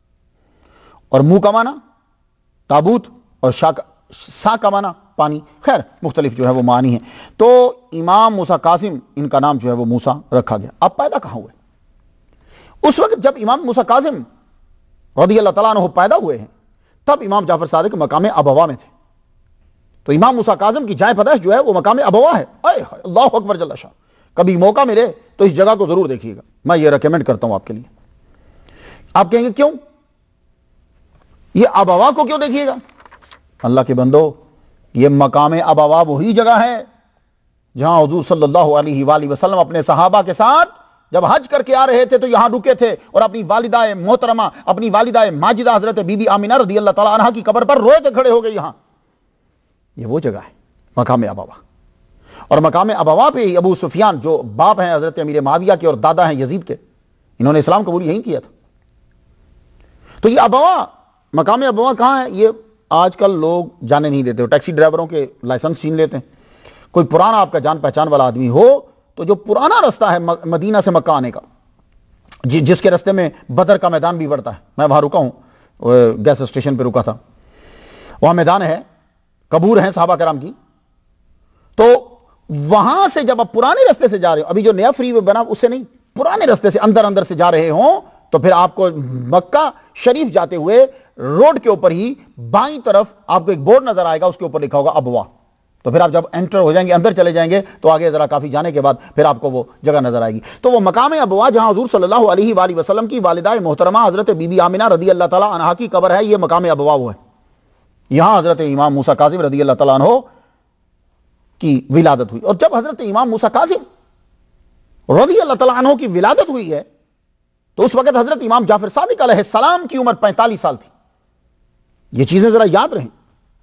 اور منہ کا معنی تابوت اور سا کا معنی پانی، خیر مختلف جو ہے وہ معنی ہیں۔ تو امام موسیٰ کاظم ان کا نام جو ہے وہ موسیٰ رکھا گیا۔ اب پیدا کہاں ہوئے؟ اس وقت جب امام موسیٰ کاظم رضی اللہ تعالیٰ عنہ پیدا ہوئے ہیں تب امام جعفر صادق مقام ابوا میں تھے۔ تو امام موسیٰ کاظم کی جائے پیدائش جو ہے وہ مقام ابوا ہے۔ اللہ اکبر جل شان۔ کبھی موقع ملے تو اس جگہ کو ضرور دیکھیے گا، میں یہ ریکمینڈ کرتا ہوں آپ کے لیے۔ آپ کہیں گے کیوں؟ یہ ابوا کو کیوں دیکھیے گا؟ اللہ کے بندو، یہ مقام ابوا وہی جگہ ہے جہاں حضور صلی اللہ علیہ وآلہ وسلم اپنے صحابہ کے ساتھ جب حج کر کے آ رہے تھے تو یہاں رکے تھے، اور اپنی والدہ محترمہ، اپنی والدہ ماجدہ حضرت بی بی آمینہ رضی اللہ تعالیٰ عنہ کی قبر پر روئے تھے، کھڑے ہو گئے یہاں۔ یہ وہ جگہ ہے مقام ابوا۔ اور مقام ابوا پہ ہی ابو سفیان جو باپ ہیں حضرت امیر معاویہ کے اور دادا ہیں یزید کے، انہوں نے اسلام قبول یہیں کیا تھا۔ تو یہ ابوا، مقام ابوا کہاں ہے؟ یہ آج کل لوگ جانے نہیں دیتے، ٹیکسی ڈرائیوروں کے لائسنس چھین لیتے ہیں۔ کوئی پرانا آپ کا جان پہچان والا آدمی ہو تو جو پرانا رستہ ہے مدینہ سے مکہ آنے کا، جس کے رستے میں بدر کا میدان بھی پڑتا ہے، میں وہاں رکا ہوں، گیس اسٹیشن پہ رکا تھا، وہاں میدان ہے، قبور ہیں صحابہ کرام کی۔ تو وہاں سے جب آپ پرانے رستے سے جا رہے ہو، ابھی جو نیا فری وے بنا اس سے نہیں، پرانے رستے سے اندر سے جا رہے ہوں، تو پھر آپ کو مکہ شریف جاتے ہوئے روڈ کے اوپر ہی بائیں طرف آپ کو ایک بورڈ نظر آئے گا، اس کے اوپر لکھا ہوگا ابوا۔ تو پھر آپ جب انٹر ہو جائیں گے، اندر چلے جائیں گے، تو آگے ذرا کافی جانے کے بعد پھر آپ کو وہ جگہ نظر آئے گی۔ تو وہ مقام ابوا جہاں حضور صلی اللہ علیہ وآلہ وسلم کی والدہ محترمہ حضرت بی بی آمینہ رضی اللہ تعالیٰ عنہا کی قبر ہے، یہ مقام ابوا وہ ہے۔ یہاں حضرت امام موسیٰ کاظم رضی اللہ تعالیٰ عنہ کی ولادت ہوئی۔ اور جب حضرت امام موسیٰ کاظم رضی اللہ تعالیٰ عنہ کی ولادت ہوئی ہے تو اس وقت حضرت امام جعفر صادق علیہ السلام کی عمر 45 سال تھی۔ یہ چیزیں ذرا یاد رہیں۔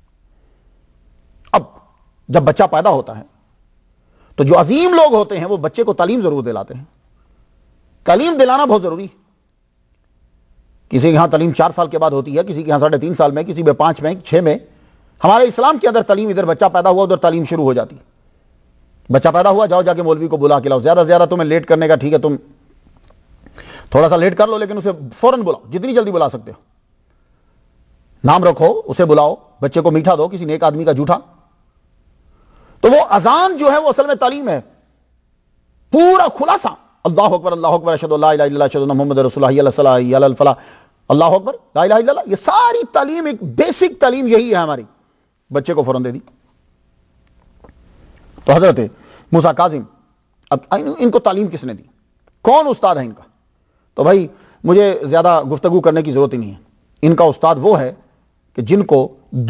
اب جب بچہ پیدا ہوتا ہے تو جو عظیم لوگ ہوتے ہیں وہ بچے کو تعلیم ضرور دلاتے ہیں۔ تعلیم دلانا بہت ضروری ہے۔ کسی کے یہاں تعلیم 4 سال کے بعد ہوتی ہے، کسی کے یہاں 3.5 سال میں، کسی میں 5 میں، 6 میں۔ ہمارے اسلام کے اندر تعلیم، ادھر بچہ پیدا ہوا ادھر تعلیم شروع ہو جاتی ہے۔ بچہ پیدا ہوا، جاؤ جا کے مولوی کو بلا کے لاؤ، زیادہ سے زیادہ تمہیں لیٹ کرنے کا، ٹھیک ہے تم تھوڑا سا لیٹ کر لو لیکن اسے فوراً بلاؤ، جتنی جلدی بلا سکتے ہو۔ نام رکھو، اسے بلاؤ، بچے کو میٹھا دو، کسی نیک آدمی کا جھوٹا۔ تو وہ اذان جو ہے وہ اصل میں تعلیم ہے، پورا خلاصہ، اللہ اکبر اللہ اکبر اشہد ان لا الہ الا اللہ اشہد ان محمد رسول اللہ، حی علی الصلاۃ حی علی الفلاح، اللہ اکبر لا الہ الا اللہ، یہ ساری تعلیم، ایک بیسک تعلیم یہی ہے ہماری، بچے کو فوراً دے دی۔ تو حضرت موسیٰ کاظم، اب ان کو تعلیم کس نے دی؟ کون استاد ہے ان کا؟ تو بھائی مجھے زیادہ گفتگو کرنے کی ضرورت ہی نہیں ہے. ان کا استاد وہ ہے کہ جن کو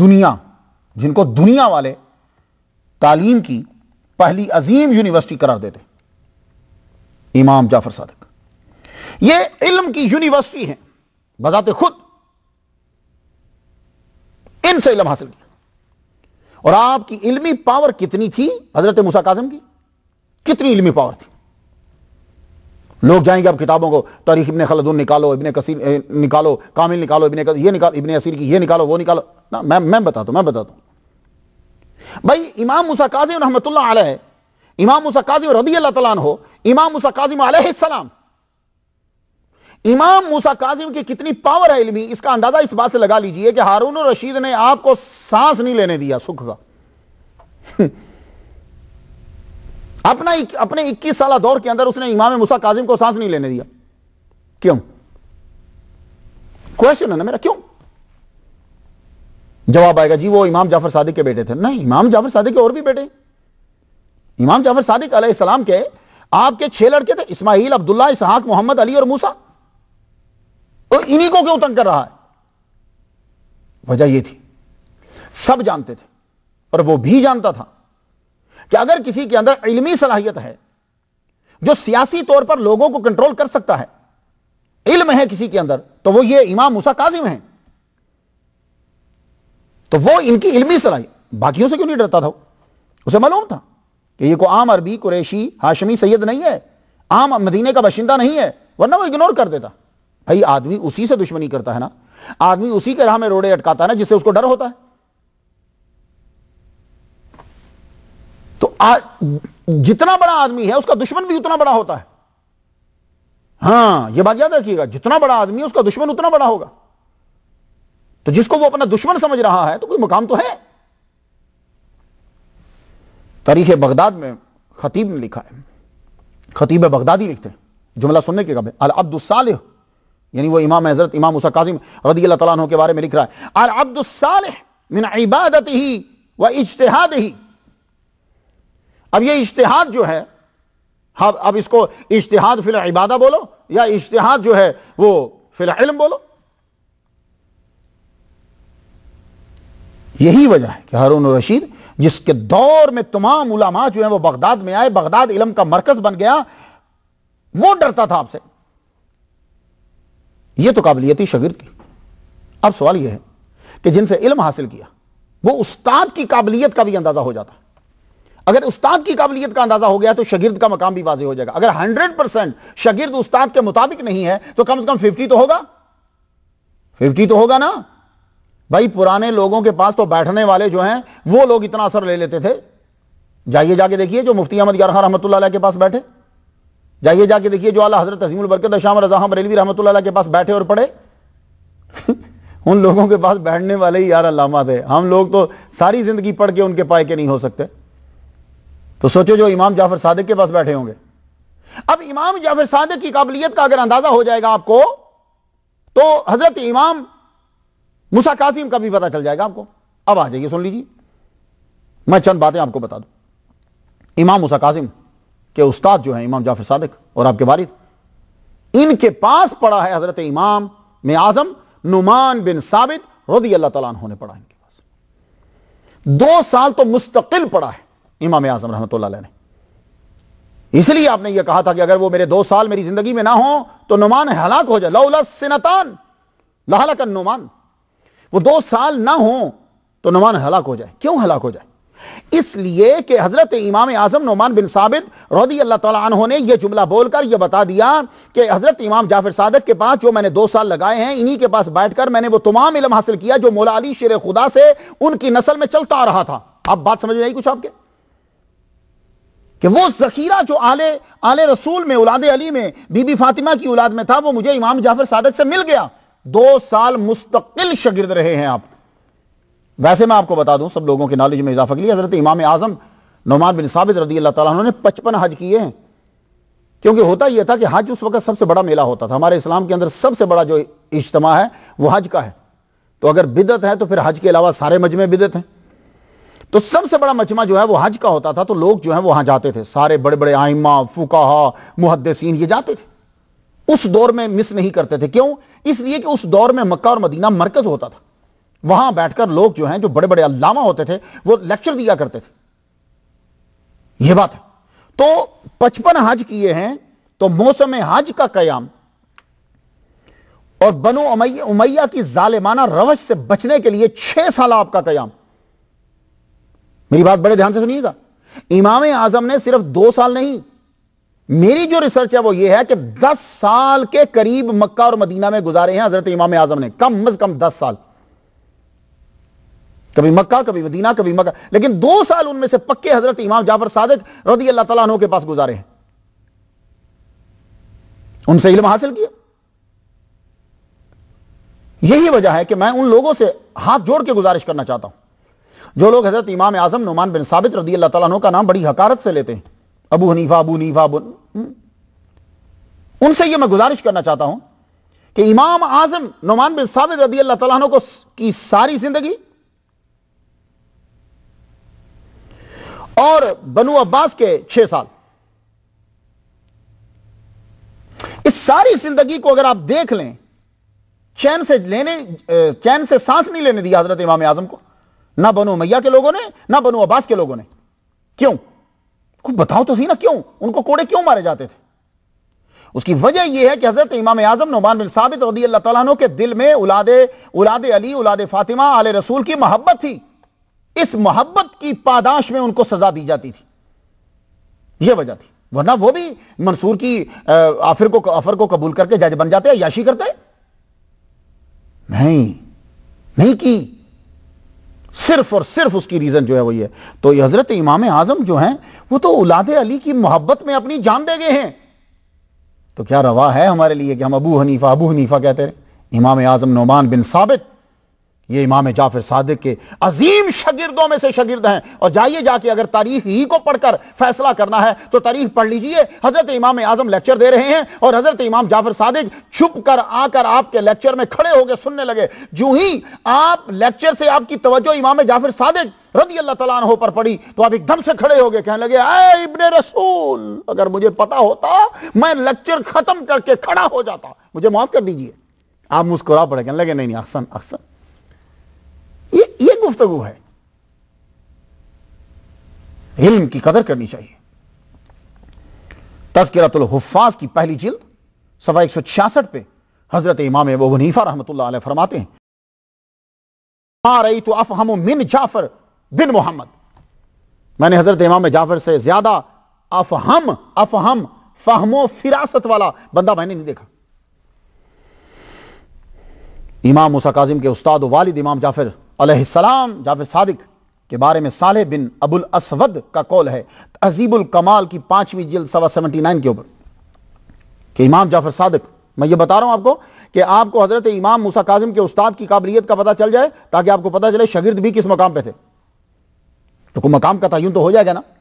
دنیا والے تعلیم کی پہلی عظیم یونیورسٹی قرار دیتے، امام جعفر صادق. یہ علم کی یونیورسٹی ہیں بذات خود، ان سے علم حاصل کیا. اور آپ کی علمی پاور کتنی تھی حضرت موسیٰ کاظم کی؟ کتنی علمی پاور تھی. لوگ جائیں گے اب کتابوں کو، تاریخ ابن خلدون نکالو، ابن کثیر نکالو، کامل نکالو، یہ نکالو، ابن اسیر کی یہ نکالو، وہ نکالو. میں بتاتا ہوں بھائی. امام موسیٰ کاظم رحمۃ اللہ علیہ، امام موسیٰ کاظم رضی اللہ تعالیٰ عنہ، امام موسیٰ کاظم علیہ السلام، امام موسیٰ کاظم کی کتنی پاور ہے علمی، اس کا اندازہ اس بات سے لگا لیجئے کہ ہارون الرشید نے آپ کو سانس نہیں لینے دیا سکھ کا. اپنے 21 سالہ دور کے اندر اس نے امام موسیٰ کاظم کو سانس نہیں لینے دیا. کیوں؟ کویشچن ہے نا میرا، کیوں؟ جواب آئے گا جی وہ امام جعفر صادق کے بیٹے تھے. نہیں، امام جعفر صادق کے اور بھی بیٹے. امام جعفر صادق علیہ السلام کے آپ کے 6 لڑکے تھے، اسماعیل، عبداللہ، اسحاق، محمد، علی اور موسیٰ. تو انہی کو کیوں تنگ کر رہا ہے؟ وجہ یہ تھی، سب جانتے تھے اور وہ بھی جانتا تھا کہ اگر کسی کے اندر علمی صلاحیت ہے جو سیاسی طور پر لوگوں کو کنٹرول کر سکتا ہے، علم ہے کسی کے اندر، تو وہ یہ امام موسیٰ کاظم ہیں. تو وہ ان کی علمی صلاحیت، باقیوں سے کیوں نہیں ڈرتا تھا؟ اسے معلوم تھا کہ یہ کوئی عام عربی، قریشی، ہاشمی سید نہیں ہے، عام مدینے کا باشندہ نہیں ہے، ورنہ وہ اگنور کر دیتا. بھائی آدمی اسی سے دشمنی کرتا ہے نا، آدمی اسی کے راہ میں روڑے اٹکاتا ہے نا جس سے اس کو ڈر ہوتا ہے. تو جتنا بڑا آدمی ہے اس کا دشمن بھی اتنا بڑا ہوتا ہے. ہاں یہ بات یاد رکھیے گا، جتنا بڑا آدمی ہے اس کا دشمن اتنا بڑا ہوگا. تو جس کو وہ اپنا دشمن سمجھ رہا ہے تو کوئی مقام تو ہے. تاریخ بغداد میں خطیب نے لکھا ہے، خطیب بغدادی لکھتے ہیں، جملہ سننے کے قبل، العبد الصالح، یعنی وہ امام حضرت امام موسیٰ کاظم رضی اللہ تعالیٰ عنہ کے بارے میں لکھ رہا ہے، العبد الصالح من عبادتہ و اجتہادہ. اب یہ اجتہاد جو ہے، اب اس کو اجتہاد فی العبادہ بولو یا اجتہاد جو ہے وہ فی العلم بولو. یہی وجہ ہے کہ ہارون الرشید جس کے دور میں تمام علماء جو ہیں وہ بغداد میں آئے، بغداد علم کا مرکز بن گیا، وہ ڈرتا تھا آپ سے. یہ تو قابلیتی شاگرد کی. اب سوال یہ ہے کہ جن سے علم حاصل کیا وہ استاد کی قابلیت کا بھی اندازہ ہو جاتا ہے. اگر استاد کی قابلیت کا اندازہ ہو گیا تو شاگرد کا مقام بھی واضح ہو جائے گا. اگر 100% شاگرد استاد کے مطابق نہیں ہے تو کم سے کم 50 تو ہوگا، 50 تو ہوگا نا. بھائی پرانے لوگوں کے پاس تو بیٹھنے والے جو ہیں وہ لوگ اتنا اثر لے لیتے تھے. جائیے جا کے دیکھیے جو مفتی احمد یار خان رحمۃ اللہ علیہ کے پاس بیٹھے، جائیے جا کے دیکھیے جو اعلیٰ حضرت عظیم البرکت شاہ رضا خان بریلوی رحمۃ اللہ علیہ کے پاس بیٹھے اور پڑھے. ان لوگوں کے پاس بیٹھنے والے ہی یار علامہ تھے. ہم لوگ تو ساری زندگی پڑھ کے ان کے پائے کے نہیں ہو سکتے. تو سوچو جو امام جعفر صادق کے پاس بیٹھے ہوں گے. اب امام جعفر صادق کی قابلیت کا اگر اندازہ ہو جائے گا آپ کو تو حضرت امام موسیٰ کاظم کا بھی پتہ چل جائے گا آپ کو. اب آ جائیے سن لیجیے، میں چند باتیں آپ کو بتا دوں. امام موسیٰ کاظم کے استاد جو ہیں امام جعفر صادق اور آپ کے والد، ان کے پاس پڑھا ہے حضرت امام میں اعظم نعمان بن ثابت رضی اللہ تعالیٰ عنہ نے پڑھا ان کے پاس. 2 سال تو مستقل پڑھا ہے امام اعظم رحمۃ اللہ علیہ نے. اس لیے آپ نے یہ کہا تھا کہ اگر وہ میرے 2 سال میری زندگی میں نہ ہوں تو نعمان ہلاک ہو جائے. لولا سنتان لہلک النعمان. وہ 2 سال نہ ہوں تو نعمان ہلاک ہو جائے. کیوں ہلاک ہو جائے؟ اس لیے کہ حضرت امام اعظم نعمان بن ثابت رضی اللہ تعالیٰ عنہ نے یہ جملہ بول کر یہ بتا دیا کہ حضرت امام جعفر صادق کے پاس جو میں نے 2 سال لگائے ہیں، انہی کے پاس بیٹھ کر میں نے وہ تمام علم حاصل کیا جو مولا علی شیر خدا سے ان کی نسل میں چلتا آ رہا تھا. اب بات سمجھ میں آئی کچھ آپ کے؟ کہ وہ ذخیرہ جو آل رسول میں، اولاد علی میں، بی بی فاطمہ کی اولاد میں تھا، وہ مجھے امام جعفر صادق سے مل گیا. 2 سال مستقل شاگرد رہے ہیں آپ. ویسے میں آپ کو بتا دوں سب لوگوں کے نالج میں اضافہ کے لیے، حضرت امام اعظم نعمان بن ثابت رضی اللہ تعالیٰ عنہ نے 55 حج کیے ہیں. کیونکہ ہوتا یہ تھا کہ حج اس وقت سب سے بڑا میلہ ہوتا تھا. ہمارے اسلام کے اندر سب سے بڑا جو اجتماع ہے وہ حج کا ہے. تو اگر بدعت ہے تو پھر حج کے علاوہ سارے مجمع بدعت ہیں. تو سب سے بڑا مجمع جو ہے وہ حج کا ہوتا تھا، تو لوگ جو ہیں وہاں جاتے تھے، سارے بڑے بڑے ائمہ، فقہا، محدثین یہ جاتے تھے۔ اس دور میں مس نہیں کرتے تھے، کیوں؟ اس لیے کہ اس دور میں مکہ اور مدینہ مرکز ہوتا تھا، وہاں بیٹھ کر لوگ جو ہیں جو بڑے بڑے علامہ ہوتے تھے وہ لیکچر دیا کرتے تھے، یہ بات ہے۔ تو 55 حج کیے ہیں، تو موسم حج کا قیام اور بنو امیہ کی ظالمانہ روش سے بچنے کے لیے 6 سال آپ کا قیام۔ میری بات بڑے دھیان سے سنیے گا، امام اعظم نے صرف 2 سال نہیں، میری جو ریسرچ ہے وہ یہ ہے کہ 10 سال کے قریب مکہ اور مدینہ میں گزارے ہیں حضرت امام اعظم نے، کم از کم 10 سال، کبھی مکہ کبھی مدینہ کبھی مکہ، لیکن 2 سال ان میں سے پکے حضرت امام جعفر صادق رضی اللہ تعالیٰ عنہ کے پاس گزارے ہیں، ان سے علم حاصل کیا۔ یہی وجہ ہے کہ میں ان لوگوں سے ہاتھ جوڑ کے گزارش کرنا چاہتا ہوں جو لوگ حضرت امام اعظم نعمان بن ثابت رضی اللہ تعالیٰ عنہ کا نام بڑی حقارت سے لیتے ہیں، ابو حنیفہ ان سے یہ میں گزارش کرنا چاہتا ہوں کہ امام اعظم نعمان بن ثابت رضی اللہ تعالیٰ عنہ کی ساری زندگی اور بنو عباس کے 6 سال، اس ساری زندگی کو اگر آپ دیکھ لیں، چین سے سانس نہیں لینے دیا حضرت امام اعظم کو، نہ بنو امیہ کے لوگوں نے نہ بنو عباس کے لوگوں نے۔ کیوں؟ کو بتاؤ تو صحیح نا، کیوں ان کو کوڑے کیوں مارے جاتے تھے؟ اس کی وجہ یہ ہے کہ حضرت امام اعظم نعمان بن ثابت رضی اللہ تعالیٰ عنہ کے دل میں اولاد علی، اولاد فاطمہ، آل رسول کی محبت تھی، اس محبت کی پاداش میں ان کو سزا دی جاتی تھی، یہ وجہ تھی، ورنہ وہ بھی منصور کی آفر کو قبول کر کے جج بن جاتے، عیاشی کرتے، نہیں کی، صرف اور صرف اس کی ریزن جو ہے وہ یہ ہے۔ تو یہ حضرت امام اعظم جو ہیں وہ تو اولاد علی کی محبت میں اپنی جان دے گئے ہیں، تو کیا روا ہے ہمارے لیے کہ ہم ابو حنیفہ کہتے رہے؟ امام اعظم نعمان بن ثابت یہ امام جعفر صادق کے عظیم شاگردوں میں سے شاگرد ہیں، اور جائیے جا کے اگر تاریخ ہی کو پڑھ کر فیصلہ کرنا ہے تو تاریخ پڑھ لیجئے، حضرت امام اعظم لیکچر دے رہے ہیں اور حضرت امام جعفر صادق چھپ کر آ کر آپ کے لیکچر میں کھڑے ہو کے سننے لگے، جو ہی آپ لیکچر سے آپ کی توجہ امام جعفر صادق رضی اللہ تعالیٰ عنہ پر پڑی تو آپ ایک دم سے کھڑے ہو گئے، کہنے لگے اے ابن رسول، اگر مجھے پتا ہوتا میں لیکچر ختم کر کے کھڑا ہو جاتا، مجھے معاف کر دیجئے۔ آپ مسکرا پڑے، کہنے لگے نہیں احسن، یہ گفتگو ہے، علم کی قدر کرنی چاہیے۔ تذکرۃ الحفاظ کی پہلی جلد صفحہ 166 پہ حضرت امام ابو حنیفہ رحمۃ اللہ علیہ فرماتے ہیں، ما رأیت افہم من جعفر بن محمد، میں نے حضرت امام جعفر سے زیادہ فہم و فراست والا بندہ میں نے نہیں دیکھا۔ امام موسیٰ کاظم کے استاد و والد امام جعفر علیہ السلام جعفر صادق کے بارے میں صالح بن ابو الاسود کا قول ہے تہذیب الکمال کی 5ویں جلد صفحہ 79 کے اوپر کہ امام جعفر صادق، میں یہ بتا رہا ہوں آپ کو کہ آپ کو حضرت امام موسیٰ کاظم کے استاد کی قابلیت کا پتہ چل جائے تاکہ آپ کو پتہ چلے شاگرد بھی کس مقام پہ تھے، تو کوئی مقام کا تعین تو ہو جائے گا نا۔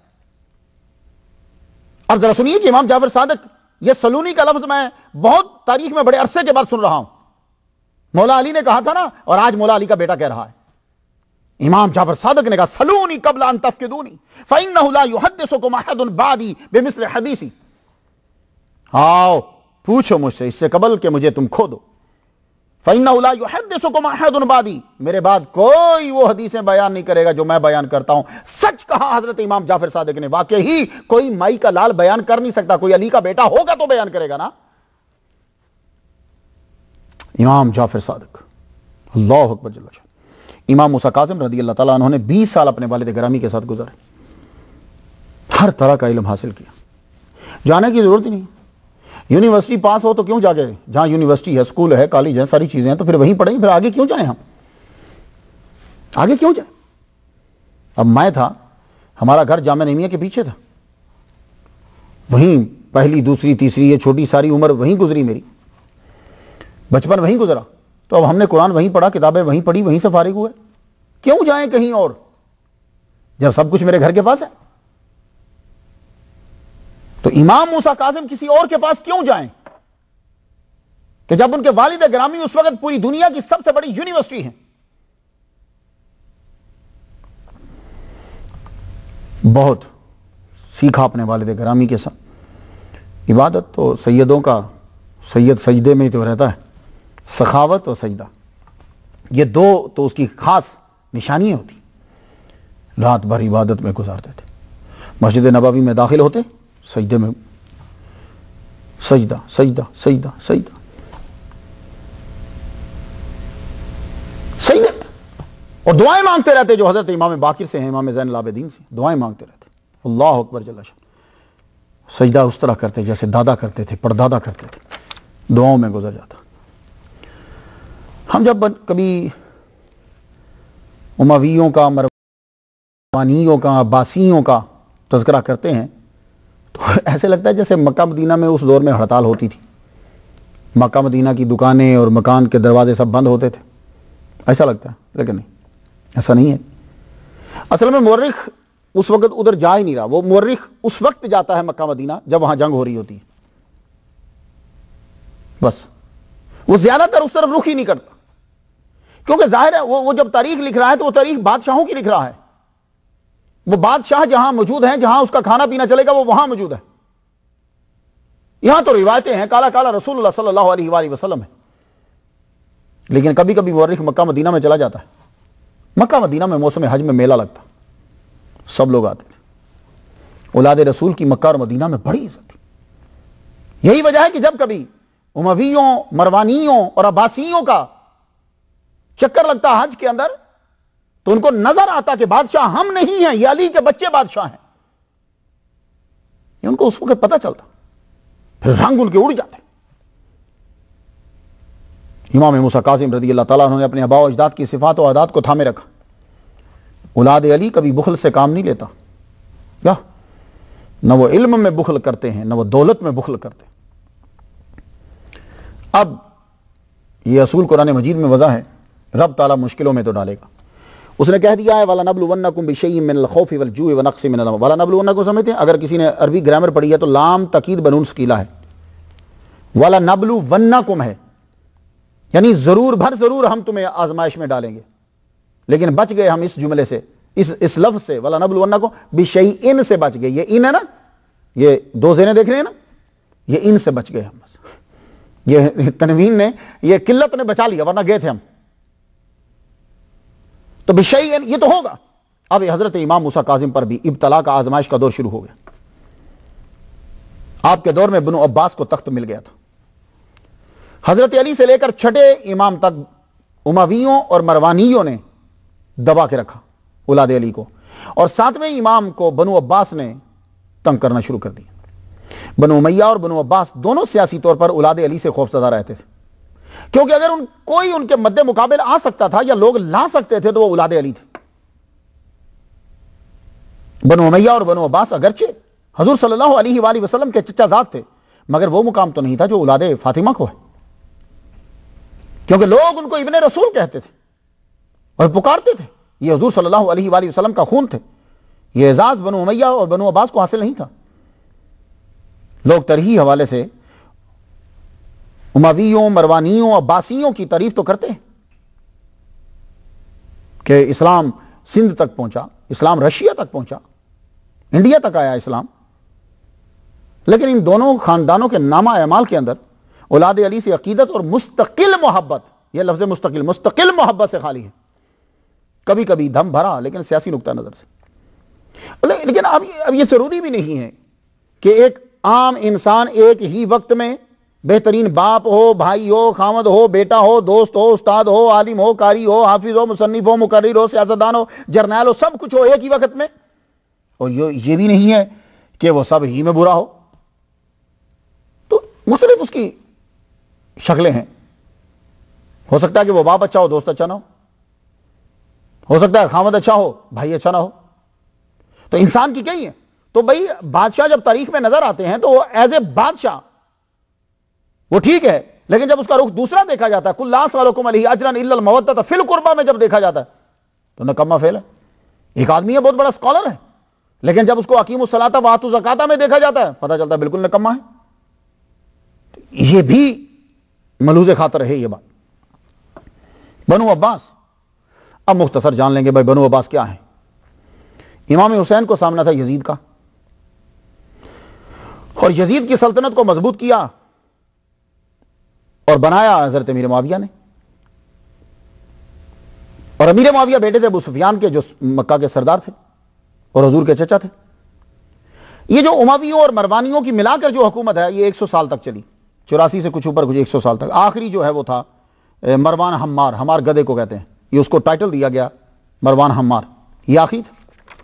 اب ذرا سنیے کہ امام جعفر صادق، یہ سلونی کا لفظ میں بہت تاریخ میں بڑے عرصے کے بعد سن رہا ہوں، مولا علی نے کہا تھا نا، اور آج مولا علی کا بیٹا کہہ رہا ہے۔ امام جعفر صادق نے کہا سلونی قبل ان تفقدونی فإنه لا يحدثكم احد بعدی بمثل حدیثی، آؤ پوچھو مجھ سے اس سے قبل کہ مجھے تم کھو دو۔ فإنه لا يحدثكم احد بعدی، میرے بعد کوئی وہ حدیثیں بیان نہیں کرے گا جو میں بیان کرتا ہوں۔ سچ کہا حضرت امام جعفر صادق نے، واقعی کوئی مائی کا لال بیان کر نہیں سکتا، کوئی علی کا بیٹا ہوگا تو بیان کرے گا نا۔ امام جعفر صادق، اللہ اکبر جل شان۔ امام موسیٰ کاظم رضی اللہ تعالیٰ عنہ نے 20 سال اپنے والد گرامی کے ساتھ گزارے، ہر طرح کا علم حاصل کیا، جانے کی ضرورت ہی نہیں، یونیورسٹی پاس ہو تو کیوں جا گئے، جہاں یونیورسٹی ہے، اسکول ہے، کالج ہے، ساری چیزیں ہیں تو پھر وہیں پڑھیں، پھر آگے کیوں جائیں، ہم آگے کیوں جائیں۔ اب میں تھا، ہمارا گھر جامعہ نعیمیہ کے پیچھے تھا، وہیں پہلی دوسری تیسری یہ چھوٹی ساری عمر وہیں گزری، میری بچپن وہیں گزرا، تو اب ہم نے قرآن وہیں پڑھا، کتابیں وہیں پڑھی، وہیں سے فارغ ہوئے، کیوں جائیں کہیں اور جب سب کچھ میرے گھر کے پاس ہے۔ تو امام موسیٰ کاظم کسی اور کے پاس کیوں جائیں کہ جب ان کے والد گرامی اس وقت پوری دنیا کی سب سے بڑی یونیورسٹی ہیں۔ بہت سیکھا اپنے والد گرامی کے ساتھ۔ عبادت تو سیدوں کا، سید سجدے میں تو رہتا ہے، سخاوت اور سجدہ، یہ دو تو اس کی خاص نشانیاں ہوتی۔ رات بھر عبادت میں گزارتے تھے، مسجد نبوی میں داخل ہوتے، سجدے میں سجدہ سجدہ سجدہ سجدہ، سجدے میں، اور دعائیں مانگتے رہتے جو حضرت امام باقر سے ہیں، امام زین العابدین سے، دعائیں مانگتے رہتے۔ اللہ اکبر جل شان، سجدہ اس طرح کرتے جیسے دادا کرتے تھے، پردادا کرتے تھے، دعاؤں میں گزر جاتا۔ ہم جب کبھی امویوں کا، مروانیوں کا، عباسیوں کا تذکرہ کرتے ہیں تو ایسے لگتا ہے جیسے مکہ مدینہ میں اس دور میں ہڑتال ہوتی تھی، مکہ مدینہ کی دکانیں اور مکان کے دروازے سب بند ہوتے تھے، ایسا لگتا ہے، لیکن نہیں، ایسا نہیں ہے۔ اصل میں مورخ اس وقت ادھر جا ہی نہیں رہا، وہ مورخ اس وقت جاتا ہے مکہ مدینہ جب وہاں جنگ ہو رہی ہوتی ہے، بس وہ زیادہ تر اس طرف رخ ہی نہیں کرتا، کیونکہ ظاہر ہے وہ جب تاریخ لکھ رہا ہے تو وہ تاریخ بادشاہوں کی لکھ رہا ہے، وہ بادشاہ جہاں موجود ہیں، جہاں اس کا کھانا پینا چلے گا وہ وہاں موجود ہے۔ یہاں تو روایتیں ہیں، کالا کالا رسول اللہ صلی اللہ علیہ وآلہ وسلم ہے، لیکن کبھی کبھی مورخ مکہ مدینہ میں چلا جاتا ہے۔ مکہ مدینہ میں موسم حج میں میلہ لگتا، سب لوگ آتے تھے، اولاد رسول کی مکہ اور مدینہ میں بڑی عزت تھی۔ یہی وجہ ہے کہ جب کبھی امویوں، مروانیوں اور عباسیوں کا چکر لگتا حج کے اندر تو ان کو نظر آتا کہ بادشاہ ہم نہیں ہیں، یہ علی کے بچے بادشاہ ہیں، یہ ان کو اس وقت پتہ چلتا، پھر رنگ ان کے اڑ جاتے۔ امام موسیٰ کاظم رضی اللہ تعالیٰ عنہ نے اپنے آباء و اجداد کی صفات و عادات کو تھامے رکھا۔ اولاد علی کبھی بخل سے کام نہیں لیتا، کیا نہ وہ علم میں بخل کرتے ہیں، نہ وہ دولت میں بخل کرتے۔ اب یہ اصول قرآن مجید میں وضع ہے، رب تعالیٰ مشکلوں میں تو ڈالے گا۔ اس نے کہہ دیا ہے وَلَنَبْلُوَنَّكُمْ بِشَيْءٍ مِّنَ الْخَوْفِ وَالْجُوعِ وَنَقْصٍ مِّنَ الْأَمْوَالِ۔ وَلَنَبْلُوَنَّكُمْ سمجھتے ہیں؟ اگر کسی نے عربی گرامر پڑھی ہے تو لام تاکید بنون ثقیلہ ہے، وَلَنَبْلُوَنَّكُمْ ہے، یعنی ضرور بھر ضرور ہم تمہیں آزمائش میں ڈالیں گے، لیکن بچ گئے ہم اس جملے سے، اس لفظ سے، وَلَنَبْلُوَنَّكُمْ بِشَيْءٍ سے بچ گئے۔ یہ ان ہے نا، یہ دو زینے دیکھ رہے ہیں نا، یہ ان سے بچ گئے ہم، یہ تنوین نے، یہ قلت نے بچا لیا، ورنہ گئے تھے ہم۔ تو بشیء یہ تو ہوگا۔ اب حضرت امام موسیٰ کاظم پر بھی ابتلا کا، آزمائش کا دور شروع ہو گیا۔ آپ کے دور میں بنو عباس کو تخت مل گیا تھا۔ حضرت علی سے لے کر چھٹے امام تک امویوں اور مروانیوں نے دبا کے رکھا اولاد علی کو، اور ساتویں امام کو بنو عباس نے تنگ کرنا شروع کر دیا۔ بنو امیہ اور بنو عباس دونوں سیاسی طور پر اولاد علی سے خوفزدہ رہتے تھے، کیونکہ اگر کوئی ان کے مد مقابل آ سکتا تھا یا لوگ لا سکتے تھے تو وہ اولاد علی تھے۔ بنو امیہ اور بنو عباس اگرچہ حضور صلی اللہ علیہ وآلہ وسلم کے چچا زاد تھے، مگر وہ مقام تو نہیں تھا جو اولاد فاطمہ کو ہے، کیونکہ لوگ ان کو ابن رسول کہتے تھے اور پکارتے تھے، یہ حضور صلی اللہ علیہ وآلہ وسلم کا خون تھے۔ یہ اعزاز بنو امیہ اور بنو عباس کو حاصل نہیں تھا۔ لوگ ترہی حوالے سے امویوں، مروانیوں، عباسیوں کی تعریف تو کرتے ہیں کہ اسلام سندھ تک پہنچا، اسلام رشیا تک پہنچا، انڈیا تک آیا اسلام، لیکن ان دونوں خاندانوں کے نامہ اعمال کے اندر اولاد علی سے عقیدت اور مستقل محبت، یہ لفظ مستقل محبت سے خالی ہے۔ کبھی کبھی دھم بھرا، لیکن سیاسی نقطہ نظر سے۔ لیکن اب یہ ضروری بھی نہیں ہے کہ ایک عام انسان ایک ہی وقت میں بہترین باپ ہو، بھائی ہو، خامد ہو، بیٹا ہو، دوست ہو، استاد ہو، عالم ہو، قاری ہو، حافظ ہو، مصنف ہو، مقرر ہو، سیاستدان ہو، جرنیل ہو، سب کچھ ہو ایک ہی وقت میں، اور یہ بھی نہیں ہے کہ وہ سب ہی میں برا ہو۔ تو مختلف اس کی شکلیں ہیں۔ ہو سکتا ہے کہ وہ باپ اچھا ہو، دوست اچھا نہ ہو سکتا ہے خامد اچھا ہو، بھائی اچھا نہ ہو۔ تو انسان کی کئی ہے۔ تو بھائی بادشاہ جب تاریخ میں نظر آتے ہیں تو وہ ایز اے بادشاہ وہ ٹھیک ہے، لیکن جب اس کا رخ دوسرا دیکھا جاتا ہے، کل لا اسألکم علیہ اجرا الا المودۃ فی القربی میں جب دیکھا جاتا ہے تو نکما فعل ہے۔ ایک آدمی ہے، بہت بڑا اسکالر ہے، لیکن جب اس کو اقیموا الصلاۃ وآتوا الزکاۃ میں دیکھا جاتا ہے پتہ چلتا ہے بالکل نکما ہے۔ یہ بھی ملحوظ خاطر ہے یہ بات۔ بنو عباس، اب مختصر جان لیں گے بھائی بنو عباس کیا ہیں۔ امام حسین کو سامنا تھا یزید کا، اور یزید کی سلطنت کو مضبوط کیا اور بنایا حضرت امیر معاویہ نے، اور امیر معاویہ بیٹے تھے ابو سفیان کے جو مکہ کے سردار تھے اور حضور کے چچا تھے۔ یہ جو امویوں اور مروانیوں کی ملا کر جو حکومت ہے یہ 100 سال تک چلی، 84 سے کچھ اوپر کچھ 100 سال تک۔ آخری جو ہے وہ تھا مروان حمار، ہمار گدے کو کہتے ہیں، یہ اس کو ٹائٹل دیا گیا مروان حمار، یہ آخری تھا۔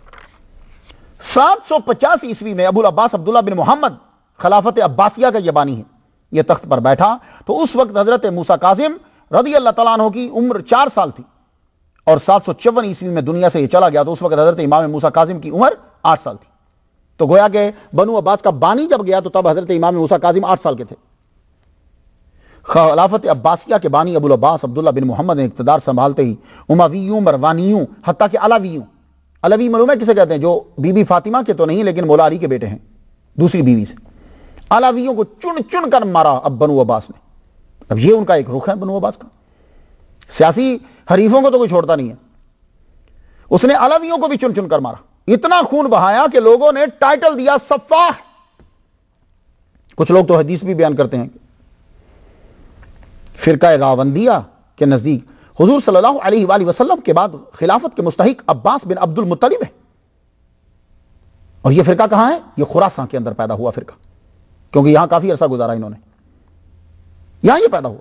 750 عیسوی میں ابو العباس عبداللہ بن محمد خلافت عباسیہ کا یہ بانی ہے، یہ تخت پر بیٹھا تو اس وقت حضرت موسیٰ کاظم رضی اللہ تعالیٰ عنہ کی عمر 4 سال تھی، اور 754 عیسوی میں دنیا سے یہ چلا گیا تو اس وقت حضرت امام موسیٰ کاظم کی عمر 8 سال تھی۔ تو گویا کہ بنو عباس کا بانی جب گیا تو تب حضرت امام موسیٰ کاظم 8 سال کے تھے۔ خلافت عباسیہ کے بانی ابو العباس عبداللہ بن محمد نے اقتدار سنبھالتے ہی امویوں، مروانیوں، حتیٰ کہ علویوں، علوی معلوم ہے کسے کہتے ہیں؟ جو بی بی فاطمہ کے تو نہیں لیکن مولا علی کے بیٹے ہیں دوسری بیوی سے، علویوں کو چن چن کر مارا اب بنو عباس نے۔ اب یہ ان کا ایک رخ ہے بنو عباس کا، سیاسی حریفوں کو تو کوئی چھوڑتا نہیں ہے، اس نے علویوں کو بھی چن چن کر مارا، اتنا خون بہایا کہ لوگوں نے ٹائٹل دیا سفاح۔ کچھ لوگ تو حدیث بھی بیان کرتے ہیں، فرقہ راوندیہ کے نزدیک حضور صلی اللہ علیہ وآلہ وسلم کے بعد خلافت کے مستحق عباس بن عبد المطلب ہے، اور یہ فرقہ کہاں ہے؟ یہ خراسان کے اندر پیدا ہوا فرقہ، کیونکہ یہاں کافی عرصہ گزارا انہوں نے، یہاں یہ پیدا ہوا۔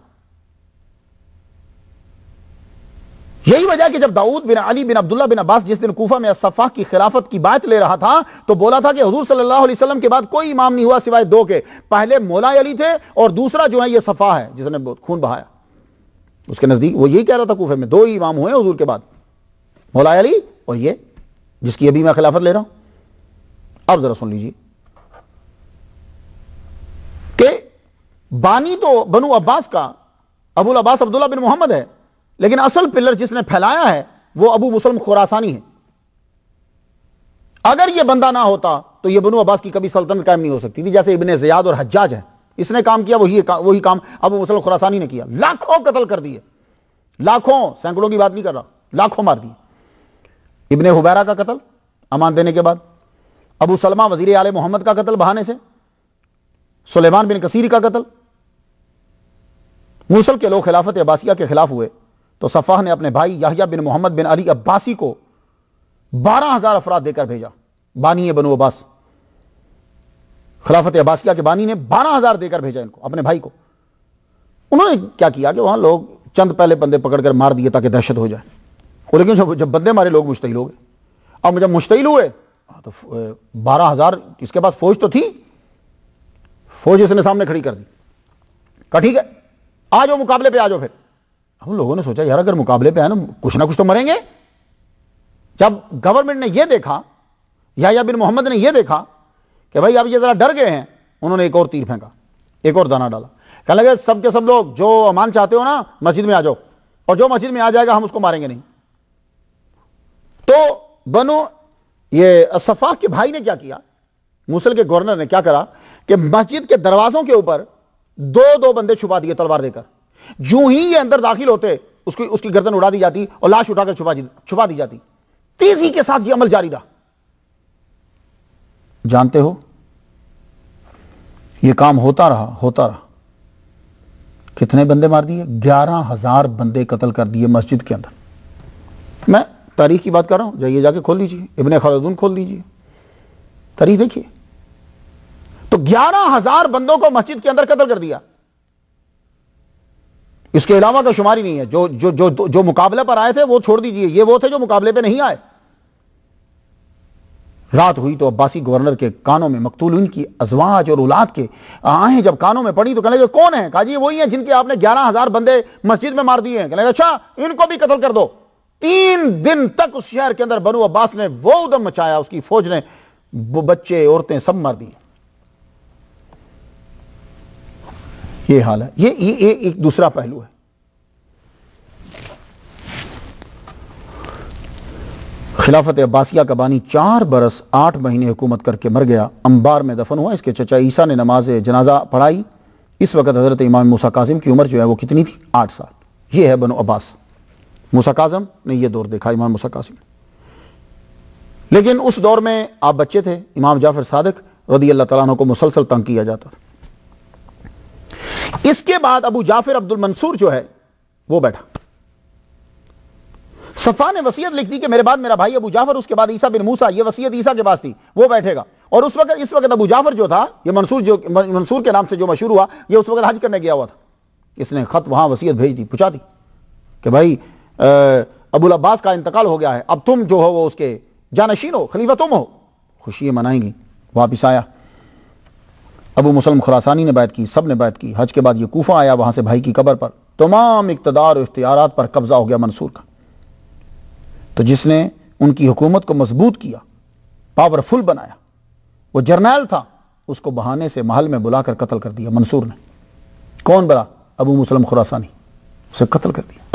یہی وجہ کہ جب داؤد بن علی بن عبداللہ بن عباس جس دن کوفہ میں الصفاح کی خلافت کی بیعت لے رہا تھا تو بولا تھا کہ حضور صلی اللہ علیہ وسلم کے بعد کوئی امام نہیں ہوا سوائے 2 کے، پہلے مولا علی تھے اور دوسرا جو ہے یہ صفاح ہے جس نے خون بہایا۔ اس کے نزدیک وہ یہی کہہ رہا تھا کوفہ میں 2 ہی امام ہوئے حضور کے بعد، مولا علی اور یہ جس کی ابھی میں خلافت لے رہا ہوں۔ اب ذرا سن لیجیے کہ بانی تو بنو عباس کا ابو العباس عبداللہ بن محمد ہے، لیکن اصل پلر جس نے پھیلایا ہے وہ ابو مسلم خراسانی ہے۔ اگر یہ بندہ نہ ہوتا تو یہ بنو عباس کی کبھی سلطنت قائم نہیں ہو سکتی تھی، جیسے ابن زیاد اور حجاج ہے، اس نے کام کیا وہی کام ابو مسلم خراسانی نے کیا، لاکھوں قتل کر دیے، لاکھوں، سینکڑوں کی بات نہیں کر رہا، لاکھوں مار دیے۔ ابن حبیرہ کا قتل امان دینے کے بعد، ابو سلمہ وزیر آل محمد کا قتل بہانے سے، سلیمان بن کثیر کا قتل۔ موصل کے لوگ خلافت عباسیہ کے خلاف ہوئے تو صفاح نے اپنے بھائی یحییٰ بن محمد بن علی عباسی کو 12,000 افراد دے کر بھیجا، بانی بنو عباس، خلافت عباسیہ کے بانی نے 12,000 دے کر بھیجا ان کو، اپنے بھائی کو۔ انہوں نے کیا کیا کہ وہاں لوگ چند پہلے بندے پکڑ کر مار دیے تاکہ دہشت ہو جائے، لیکن جب بندے مارے لوگ مشتعل ہو گئے۔ اب جب مشتعل ہوئے تو 12,000 اس کے پاس فوج تو تھی، فوج اس نے سامنے کھڑی کر دی، کہا ٹھیک ہے آ جاؤ مقابلے پہ آ جاؤ۔ پھر ہم لوگوں نے سوچا یار اگر مقابلے پہ آئے نا کچھ نہ کچھ تو مریں گے۔ جب گورنمنٹ نے یہ دیکھا، یحییٰ بن محمد نے یہ دیکھا کہ بھائی اب یہ ذرا ڈر گئے ہیں، انہوں نے ایک اور تیر پھینکا، ایک اور دانہ ڈالا، کہنے لگے سب کے سب لوگ جو امان چاہتے ہو نا مسجد میں آ جاؤ، اور جو مسجد میں آ جائے گا ہم اس کو ماریں گے نہیں۔ تو بنو یہ صفاح کے بھائی نے کیا کیا، موصل کے گورنر نے کیا کرا کہ مسجد کے دروازوں کے اوپر 2 بندے چھپا دیے تلوار دے کر، جو ہی یہ اندر داخل ہوتے اس کی گردن اڑا دی جاتی اور لاش اٹھا کر چھپا دی جاتی۔ تیزی کے ساتھ یہ عمل جاری رہا۔ جانتے ہو یہ کام ہوتا رہا، کتنے بندے مار دیے؟ 11,000 بندے قتل کر دیے مسجد کے اندر۔ میں تاریخ کی بات کر رہا ہوں، جائیے جا کے کھول لیجیے، ابن خلدون کھول لیجیے، تاریخ دیکھیے۔ تو 11,000 بندوں کو مسجد کے اندر قتل کر دیا، اس کے علاوہ کا شمار ہی نہیں ہے۔ جو مقابلے پر آئے تھے وہ چھوڑ دیجئے، یہ وہ تھے جو مقابلے پہ نہیں آئے۔ رات ہوئی تو عباسی گورنر کے کانوں میں مقتولین کی ازواج اور اولاد کے آہیں جب کانوں میں پڑی تو کہنے لگے کون ہیں؟ کہا جی وہی ہیں جن کے آپ نے 11,000 بندے مسجد میں مار دیے ہیں۔ کہنے لگے اچھا ان کو بھی قتل کر دو۔ 3 دن تک اس شہر کے اندر بنو عباس نے وہ ادم مچایا، اس کی فوج نے بچے عورتیں سب مار دیے۔ یہ حال ہے، یہ ایک دوسرا پہلو ہے۔ خلافت عباسیہ کا بانی 4 برس 8 مہینے حکومت کر کے مر گیا، انبار میں دفن ہوا۔ اس کے چچا عیسیٰ نے نماز جنازہ پڑھائی۔ اس وقت حضرت امام موسیٰ کاظم کی عمر جو ہے وہ کتنی تھی؟ 8 سال۔ یہ ہے بنو عباس، موسیٰ کاظم نے یہ دور دیکھا، امام موسیٰ کاظم۔ لیکن اس دور میں آپ بچے تھے، امام جعفر صادق رضی اللہ تعالیٰ عنہ کو مسلسل تنگ کیا جاتا تھا۔ اس کے بعد ابو جعفر عبد المنصور جو ہے وہ بیٹھا، صفا نے وصیت لکھ دی کہ میرے بعد میرا بھائی ابو جعفر، اس کے بعد عیسیٰ بن موسیٰ، یہ وصیت عیسیٰ کے پاس تھی، وہ بیٹھے گا۔ اور اس وقت ابو جعفر جو تھا، یہ منصور کے نام سے جو مشہور ہوا، یہ اس وقت حج کرنے گیا ہوا تھا۔ اس نے خط وہاں وصیت بھیج دی، پہنچا دی کہ بھائی ابو العباس کا انتقال ہو گیا ہے، اب تم جو ہو وہ اس کے جانشین ہو، خلیفہ تم ہو، خوشی منائیں گی۔ واپس آیا، ابو مسلم خراسانی نے بیعت کی، سب نے بیعت کی۔ حج کے بعد یہ کوفہ آیا، وہاں سے بھائی کی قبر پر تمام اقتدار و اختیارات پر قبضہ ہو گیا منصور کا۔ تو جس نے ان کی حکومت کو مضبوط کیا، پاورفل بنایا، وہ جرنیل تھا، اس کو بہانے سے محل میں بلا کر قتل کر دیا منصور نے۔ کون بلا؟ ابو مسلم خراسانی، اسے قتل کر دیا۔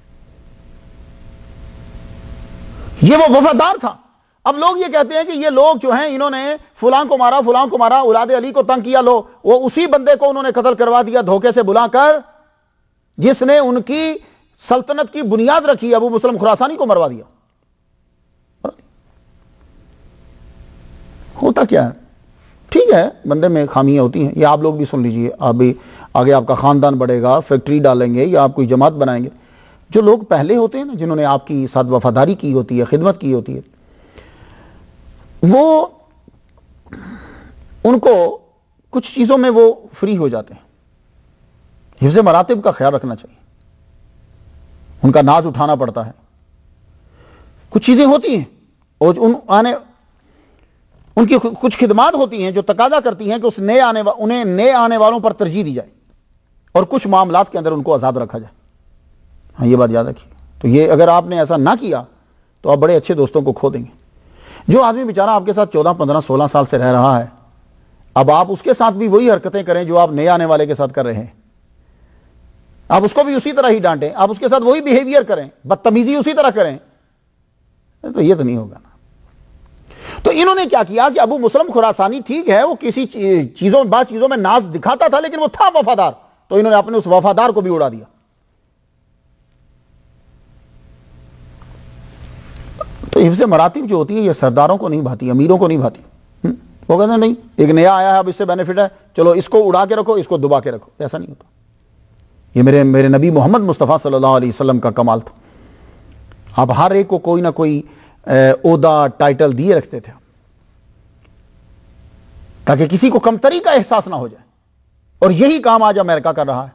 یہ وہ وفادار تھا۔ اب لوگ یہ کہتے ہیں کہ یہ لوگ جو ہیں انہوں نے فلاں کو مارا، فلاں کو مارا، اولاد علی کو تنگ کیا، لو وہ اسی بندے کو انہوں نے قتل کروا دیا دھوکے سے بلا کر، جس نے ان کی سلطنت کی بنیاد رکھی، ابو مسلم خراسانی کو مروا دیا۔ ہوتا کیا ہے؟ ٹھیک ہے، بندے میں خامیاں ہوتی ہیں، یہ آپ لوگ بھی سن لیجئے، آپ بھی آگے آپ کا خاندان بڑھے گا، فیکٹری ڈالیں گے یا آپ کوئی جماعت بنائیں گے، جو لوگ پہلے ہوتے ہیں نا، جنہوں نے آپ کی ساتھ وفاداری کی ہوتی ہے، خدمت کی ہوتی ہے، وہ ان کو کچھ چیزوں میں وہ فری ہو جاتے ہیں۔ حفظ مراتب کا خیال رکھنا چاہیے، ان کا ناز اٹھانا پڑتا ہے۔ کچھ چیزیں ہوتی ہیں اور ان کی کچھ خدمات ہوتی ہیں جو تقاضا کرتی ہیں کہ انہیں نئے آنے والوں پر ترجیح دی جائے، اور کچھ معاملات کے اندر ان کو آزاد رکھا جائے۔ ہاں، یہ بات یاد رکھیے۔ تو یہ اگر آپ نے ایسا نہ کیا تو آپ بڑے اچھے دوستوں کو کھو دیں گے۔ جو آدمی بیچارہ آپ کے ساتھ 14 15 16 سال سے رہ رہا ہے، اب آپ اس کے ساتھ بھی وہی حرکتیں کریں جو آپ نئے آنے والے کے ساتھ کر رہے ہیں، آپ اس کو بھی اسی طرح ہی ڈانٹیں، آپ اس کے ساتھ وہی بیہیویئر کریں، بدتمیزی اسی طرح کریں، تو یہ تو نہیں ہوگا نا۔ تو انہوں نے کیا کیا کہ ابو مسلم خراسانی ٹھیک ہے، وہ کسی بعض چیزوں میں ناز دکھاتا تھا، لیکن وہ تھا وفادار، تو انہوں نے اپنے اس وفادار کو بھی اڑا دیا۔ تو حفظ مراتب جو ہوتی ہے یہ سرداروں کو نہیں بھاتی، امیروں کو نہیں بھاتی۔ وہ کہتے ہیں نہیں، ایک نیا آیا ہے، اب اس سے بینیفٹ ہے، چلو اس کو اڑا کے رکھو، اس کو دبا کے رکھو۔ ایسا نہیں ہوتا۔ یہ میرے نبی محمد مصطفیٰ صلی اللہ علیہ وسلم کا کمال تھا۔ آپ ہر ایک کو کوئی نہ کوئی عہدہ ٹائٹل دیے رکھتے تھے، تاکہ کسی کو کمتری کا احساس نہ ہو جائے۔ اور یہی کام آج امریکہ کر رہا ہے۔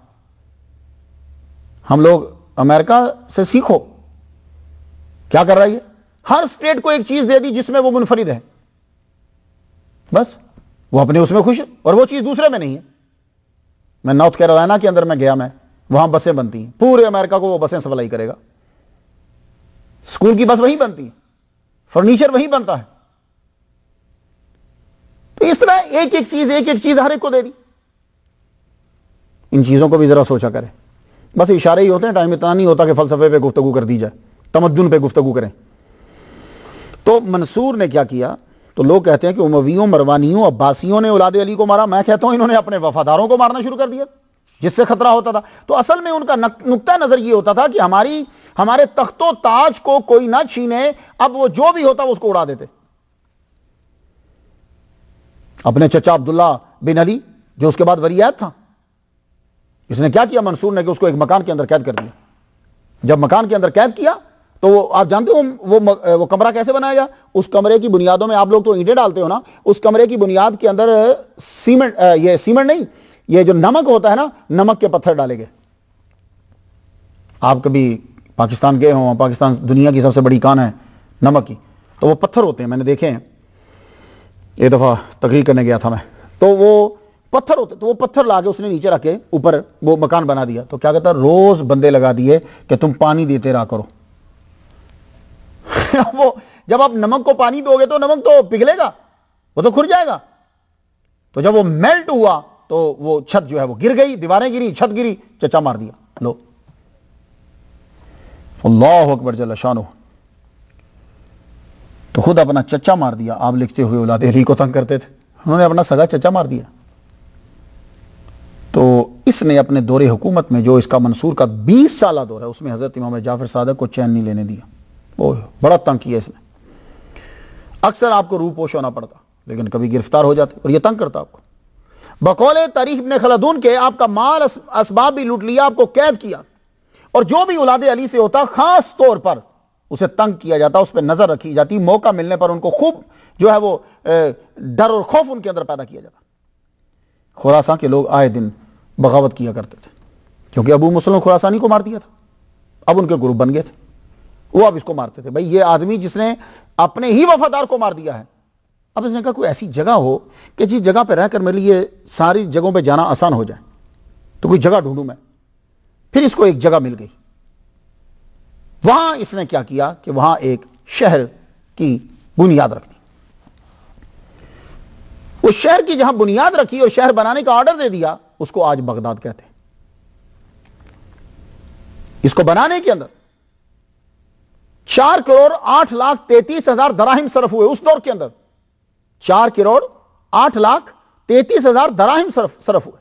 ہم لوگ امریکہ سے سیکھو، کیا کر رہا ہے؟ ہر اسٹیٹ کو ایک چیز دے دی جس میں وہ منفرد ہے، بس وہ اپنے اس میں خوش ہے، اور وہ چیز دوسرے میں نہیں ہے۔ میں نارتھ کیرولائنا کے اندر میں گیا، میں وہاں بسیں بنتی ہیں، پورے امریکہ کو وہ بسیں سپلائی کرے گا، اسکول کی بس وہیں بنتی ہے، فرنیچر وہیں بنتا ہے۔ تو اس طرح ایک ایک چیز ہر ایک کو دے دی۔ ان چیزوں کو بھی ذرا سوچا کریں۔ بس اشارے ہی ہوتے ہیں، ٹائم اتنا نہیں ہوتا کہ فلسفے پہ گفتگو کر دی جائے، تمدن پہ گفتگو کریں۔ تو منصور نے کیا کیا؟ تو لوگ کہتے ہیں کہ امویوں، مروانیوں، عباسیوں نے اولاد علی کو مارا، میں کہتا ہوں انہوں نے اپنے وفاداروں کو مارنا شروع کر دیا جس سے خطرہ ہوتا تھا۔ تو اصل میں ان کا نقطہ نظر یہ ہوتا تھا کہ ہمارے تخت و تاج کو کوئی نہ چھینے، اب وہ جو بھی ہوتا وہ اس کو اڑا دیتے۔ اپنے چچا عبداللہ بن علی جو اس کے بعد ولیعہد تھا، اس نے کیا کیا منصور نے کہ اس کو ایک مکان کے اندر قید کر دیا۔ جب مکان کے اندر قید کیا تو وہ آپ جانتے ہو وہ کمرہ کیسے بنایا گیا؟ اس کمرے کی بنیادوں میں آپ لوگ تو اینٹیں ڈالتے ہو نا، اس کمرے کی بنیاد کے اندر سیمنٹ نہیں، یہ جو نمک ہوتا ہے نا، نمک کے پتھر ڈالے گئے۔ آپ کبھی پاکستان گئے ہوں، پاکستان دنیا کی سب سے بڑی کان ہے نمک کی، تو وہ پتھر ہوتے ہیں، میں نے دیکھے ہیں، ایک دفعہ تقریر کرنے گیا تھا میں، تو وہ پتھر ہوتے، تو وہ پتھر لا کے اس نے نیچے رکھ کے اوپر وہ مکان بنا دیا۔ تو کیا کہتا ہے، روز بندے لگا دیے کہ تم پانی دیتے رہا کرو۔ وہ جب آپ نمک کو پانی دو گے تو نمک تو پگھلے گا، وہ تو کھر جائے گا۔ تو جب وہ میلٹ ہوا تو وہ چھت جو ہے وہ گر گئی، دیواریں گری، چھت گری، چچا مار دیا۔ لو، اللہ اکبر جل شانہ، تو خود اپنا چچا مار دیا۔ آپ لکھتے ہوئے اولاد علی کو تنگ کرتے تھے، انہوں نے اپنا سگا چچا مار دیا۔ تو اس نے اپنے دور حکومت میں، جو اس کا منصور کا 20 سالہ دور ہے، اس میں حضرت امام جعفر صادق کو چین نہیں لینے دیا، وہ بڑا تنگ کیا اس نے۔ اکثر آپ کو روپوش ہونا پڑتا لیکن کبھی گرفتار ہو جاتے اور یہ تنگ کرتا آپ کو. بقول تاریخ ابن خلدون کے آپ کا مال اسباب بھی لوٹ لیا, آپ کو قید کیا, اور جو بھی اولاد علی سے ہوتا خاص طور پر اسے تنگ کیا جاتا, اس پہ نظر رکھی جاتی, موقع ملنے پر ان کو خوب جو ہے وہ ڈر اور خوف ان کے اندر پیدا کیا جاتا. خراسان کے لوگ آئے دن بغاوت کیا کرتے تھے کیونکہ ابو مسلم خراسانی کو مار دیا تھا, اب ان کے گروپ بن گئے تھے, وہ اب اس کو مارتے تھے. بھائی یہ آدمی جس نے اپنے ہی وفادار کو مار دیا ہے, اب اس نے کہا کوئی ایسی جگہ ہو کہ جس جگہ پہ رہ کر میرے لیے ساری جگہوں پہ جانا آسان ہو جائے, تو کوئی جگہ ڈھونڈوں میں. پھر اس کو ایک جگہ مل گئی, وہاں اس نے کیا کیا کہ وہاں ایک شہر کی بنیاد رکھ دی. اس شہر کی جہاں بنیاد رکھی اور شہر بنانے کا آرڈر دے دیا, اس کو آج بغداد کہتے ہیں. اس کو بنانے کے اندر 4,08,33,000 دراہم صرف ہوئے. اس دور کے اندر 4,08,33,000 دراہم صرف ہوئے.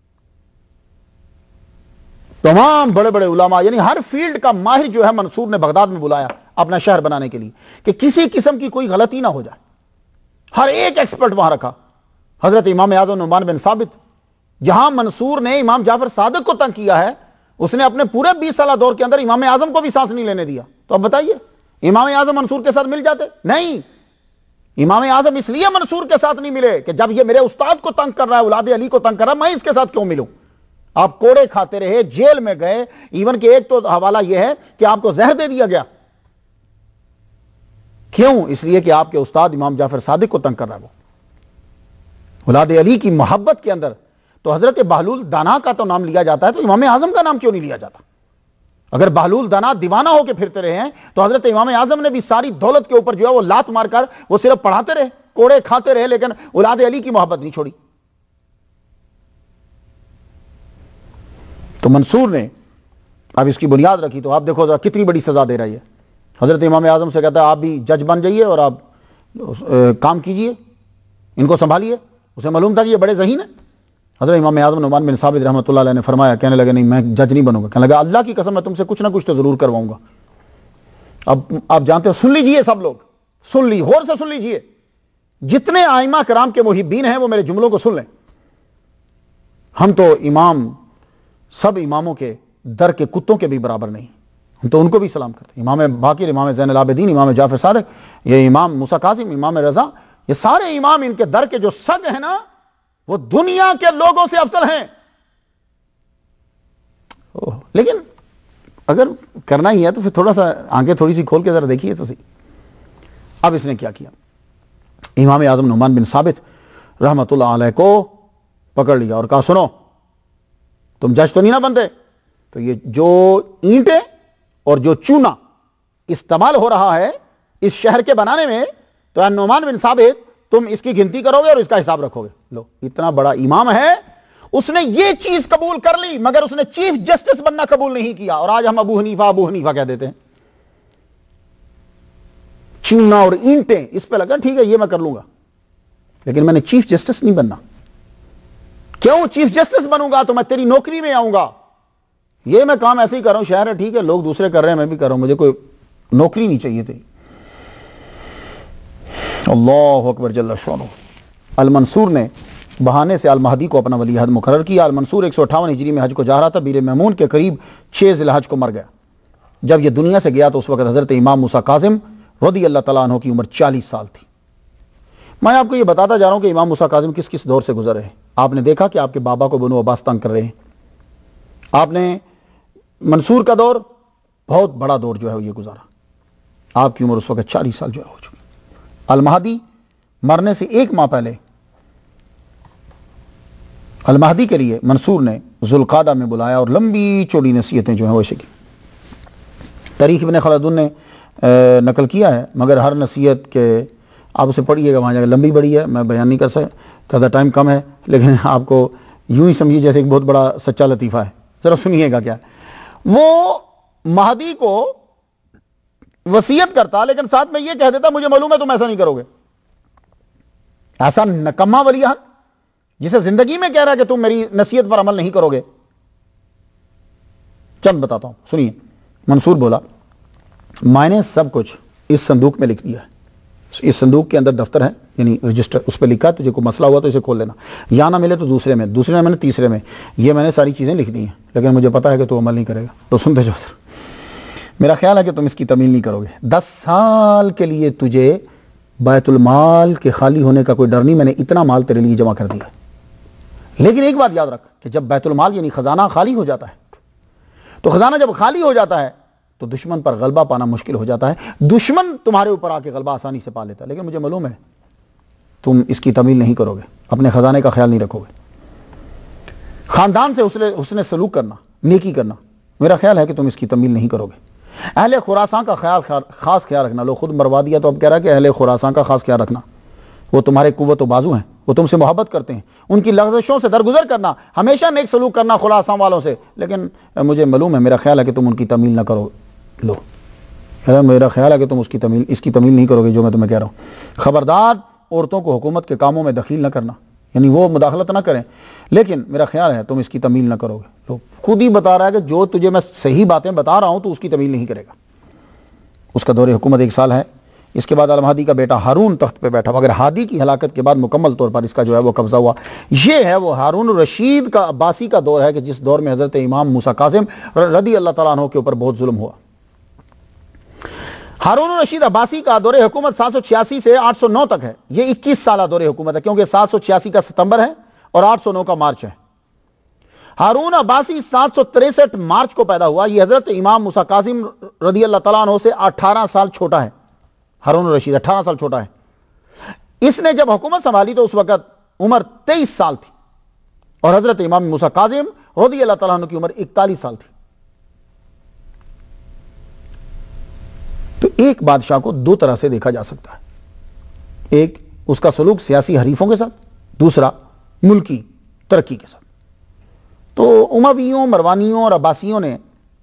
تمام بڑے بڑے علماء یعنی ہر فیلڈ کا ماہر جو ہے منصور نے بغداد میں بلایا اپنا شہر بنانے کے لیے کہ کسی قسم کی کوئی غلطی نہ ہو جائے. ہر ایک ایکسپرٹ وہاں رکھا. حضرت امام اعظم نعمان بن ثابت, جہاں منصور نے امام جعفر صادق کو تنگ کیا ہے, اس نے اپنے پورے 20 سالہ دور کے اندر امام اعظم کو بھی سانس نہیں لینے دیا. تو اب بتائیے امام اعظم منصور کے ساتھ مل جاتے؟ نہیں. امام اعظم اس لیے منصور کے ساتھ نہیں ملے کہ جب یہ میرے استاد کو تنگ کر رہا ہے, اولاد علی کو تنگ کر رہا ہے, میں اس کے ساتھ کیوں ملوں؟ آپ کوڑے کھاتے رہے, جیل میں گئے, ایون کہ ایک تو حوالہ یہ ہے کہ آپ کو زہر دے دیا گیا. کیوں؟ اس لیے کہ آپ کے استاد امام جعفر صادق کو تنگ کر رہا ہے. وہ اولاد علی کی محبت کے اندر تو حضرت بہلول دانا کا تو نام لیا جاتا ہے, تو امام اعظم کا نام کیوں نہیں لیا جاتا؟ اگر بہلول دانا دیوانہ ہو کے پھرتے رہے ہیں تو حضرت امام اعظم نے بھی ساری دولت کے اوپر جو ہے وہ لات مار کر وہ صرف پڑھاتے رہے, کوڑے کھاتے رہے, لیکن اولاد علی کی محبت نہیں چھوڑی. تو منصور نے اب اس کی بنیاد رکھی, تو آپ دیکھو ذرا کتنی بڑی سزا دے رہی ہے. حضرت امام اعظم سے کہتا ہے آپ بھی جج بن جائیے اور آپ کام کیجئے, ان کو سنبھالیے. اسے معلوم تھا کہ یہ بڑے ذہین ہیں. حضرت امام اعظم نعمان بن ثابت رحمۃ اللہ علیہ نے فرمایا, کہنے لگے نہیں میں جج نہیں بنوں گا. کہنے لگا اللہ کی قسم میں تم سے کچھ نہ کچھ تو ضرور کرواؤں گا. اب آپ جانتے ہو, سن لیجئے سب لوگ, سن لی غور سے سن لیجئے, جتنے ائمہ کرام کے محبین ہیں وہ میرے جملوں کو سن لیں. ہم تو سب اماموں کے در کے کتوں کے بھی برابر نہیں, ہم تو ان کو بھی سلام کرتے ہیں. امام باقر, امام زین العابدین, امام جعفر صادق, یہ امام موسیٰ کاظم, امام رضا, یہ سارے امام ان کے در کے جو سگ ہیں نا وہ دنیا کے لوگوں سے افضل ہیں. لیکن اگر کرنا ہی ہے تو پھر تھوڑا سا آنکھیں تھوڑی سی کھول کے ذرا دیکھیے تو صحیح. اب اس نے کیا کیا, امام اعظم نعمان بن ثابت رحمۃ اللہ علیہ کو پکڑ لیا اور کہا سنو تم جج تو نہیں نہ بنتے, تو یہ جو اینٹیں اور جو چونا استعمال ہو رہا ہے اس شہر کے بنانے میں, تو نعمان بن ثابت تم اس کی گنتی کرو گے اور اس کا حساب رکھو گے. لو, اتنا بڑا امام ہے, اس نے یہ چیز قبول کر لی مگر اس نے چیف جسٹس بننا قبول نہیں کیا. اور آج ہم ابو حنیفہ کہہ دیتے ہیں. چونا اور اینٹیں اس پہ لگا, ٹھیک ہے یہ میں کر لوں گا, لیکن میں نے چیف جسٹس نہیں بننا. کیوں چیف جسٹس بنوں گا تو میں تیری نوکری میں آؤں گا. یہ میں کام ایسے ہی کر رہا ہوں, شہر ہے ٹھیک ہے, لوگ دوسرے کر رہے ہیں میں بھی کر رہا ہوں, مجھے کوئی نوکری نہیں چاہیے تھی. اللہ اکبر جل شانہ. المنصور نے بہانے سے المہدی کو اپنا ولی عہد مقرر کیا. المنصور 158 ہجری میں حج کو جا رہا تھا. بیر میمون کے قریب 6 ذی الحج کو مر گیا. جب یہ دنیا سے گیا تو اس وقت حضرت امام موسیٰ کاظم رضی اللہ تعالیٰ عنہ کی عمر 40 سال تھی. میں آپ کو یہ بتاتا جا رہا ہوں کہ امام موسیٰ کاظم کس کس دور سے گزر رہے ہیں. آپ نے دیکھا کہ آپ کے بابا کو بنو عباس تنگ کر رہے ہیں. آپ نے منصور کا دور, بہت بڑا دور جو ہے یہ گزارا. آپ کی عمر اس وقت 40 سال جو ہے ہو چکی. المہدی مرنے سے 1 ماہ پہلے المہدی کے لیے منصور نے ذوالقعدہ میں بلایا اور لمبی چوڑی نصیحتیں جو ہیں وہ اسے کی. تاریخ ابن خلدون نے نقل کیا ہے, مگر ہر نصیحت کے آپ اسے پڑھیے گا, وہاں جا لمبی بڑی ہے, میں بیان نہیں کر سکتا, ٹائم کم ہے, لیکن آپ کو یوں ہی سمجھیے جیسے ایک بہت بڑا سچا لطیفہ ہے. ذرا سنیے گا کیا. وہ مہدی کو وصیت کرتا لیکن ساتھ میں یہ کہہ دیتا مجھے معلوم ہے تم ایسا نہیں کرو گے. ایسا نکما ولی عہد جسے زندگی میں کہہ رہا ہے کہ تم میری نصیحت پر عمل نہیں کرو گے. چند بتاتا ہوں, سنیے. منصور بولا میں نے سب کچھ اس صندوق میں لکھ دیا ہے, اس صندوق کے اندر دفتر ہے، یعنی رجسٹر، اس پہ لکھا ہے تجھے کوئی مسئلہ ہوا تو اسے کھول لینا، یا نہ ملے تو دوسرے میں میں نے تیسرے میں، یہ میں نے ساری چیزیں لکھ دی ہیں، لیکن مجھے پتا ہے کہ تو عمل نہیں کرے گا، تو سنتے جاؤ سر۔ میرا خیال ہے کہ تم اس کی تمیل نہیں کرو گے۔ 10 سال کے لیے تجھے بیت المال کے خالی ہونے کا کوئی ڈر نہیں، میں نے اتنا مال تیرے لیے جمع کر دیا۔ لیکن ایک بات یاد رکھ کہ جب بیت المال یعنی خزانہ خالی ہو جاتا ہے، تو خزانہ جب خالی ہو جاتا ہے تو دشمن پر غلبہ پانا مشکل ہو جاتا ہے، دشمن تمہارے اوپر آ کے غلبہ آسانی سے پا لیتا ہے۔ لیکن مجھے معلوم ہے تم اس کی تمیل نہیں کرو گے، اپنے خزانے کا خیال نہیں رکھو گے، خاندان سے حسن سلوک کرنا، نیکی کرنا، میرا خیال ہے کہ تم اس کی تمیل نہیں کرو گے۔ اہل خراسان کا خاص خیال رکھنا، لوگ خود مروا دیا تو اب کہہ رہا ہے کہ اہل خراسان کا خاص خیال رکھنا، وہ تمہارے قوت و بازو ہیں، وہ تم سے محبت کرتے ہیں، ان کی لغزشوں سے درگزر کرنا، ہمیشہ نیک سلوک کرنا خراسان والوں سے۔ لیکن مجھے معلوم ہے، میرا خیال ہے کہ تم ان کی تمیل نہ کرو، میرا خیال ہے کہ تم اس کی تمیل نہیں کرو گے جو میں تمہیں کہہ رہا ہوں۔ خبردار عورتوں کو حکومت کے کاموں میں دخیل نہ کرنا، یعنی وہ مداخلت نہ کریں، لیکن میرا خیال ہے تم اس کی تمیل نہ کرو گے۔ تو خود ہی بتا رہا ہے کہ جو تجھے میں صحیح باتیں بتا رہا ہوں تو اس کی تمیل نہیں کرے گا۔ اس کا دور حکومت 1 سال ہے۔ اس کے بعد المہدی کا بیٹا ہارون تخت پہ بیٹھا، مگر ہادی کی ہلاکت کے بعد مکمل طور پر اس کا جو ہے وہ قبضہ ہوا۔ یہ ہے وہ ہارون الرشید کا عباسی کا دور ہے کہ جس دور میں حضرت امام موسیٰ کاظم رضی اللہ تعالیٰ عنہ کے اوپر بہت ظلم ہوا۔ ہارون الرشید عباسی کا دور حکومت 786 سے 809 تک ہے۔ یہ 21 سالہ دور حکومت ہے، کیونکہ 786 کا ستمبر ہے اور 809 کا مارچ ہے۔ ہارون عباسی 763 مارچ کو پیدا ہوا۔ یہ حضرت امام موسیٰ کاظم رضی اللہ تعالیٰ عنہ سے 18 سال چھوٹا ہے۔ ہارون الرشید 18 سال چھوٹا ہے۔ اس نے جب حکومت سنبھالی تو اس وقت عمر 23 سال تھی، اور حضرت امام موسیٰ کاظم رضی اللہ تعالیٰ عنہ کی عمر 41 سال تھی۔ تو ایک بادشاہ کو 2 طرح سے دیکھا جا سکتا ہے، ایک اس کا سلوک سیاسی حریفوں کے ساتھ، دوسرا ملکی ترقی کے ساتھ۔ تو امویوں، مروانیوں اور عباسیوں نے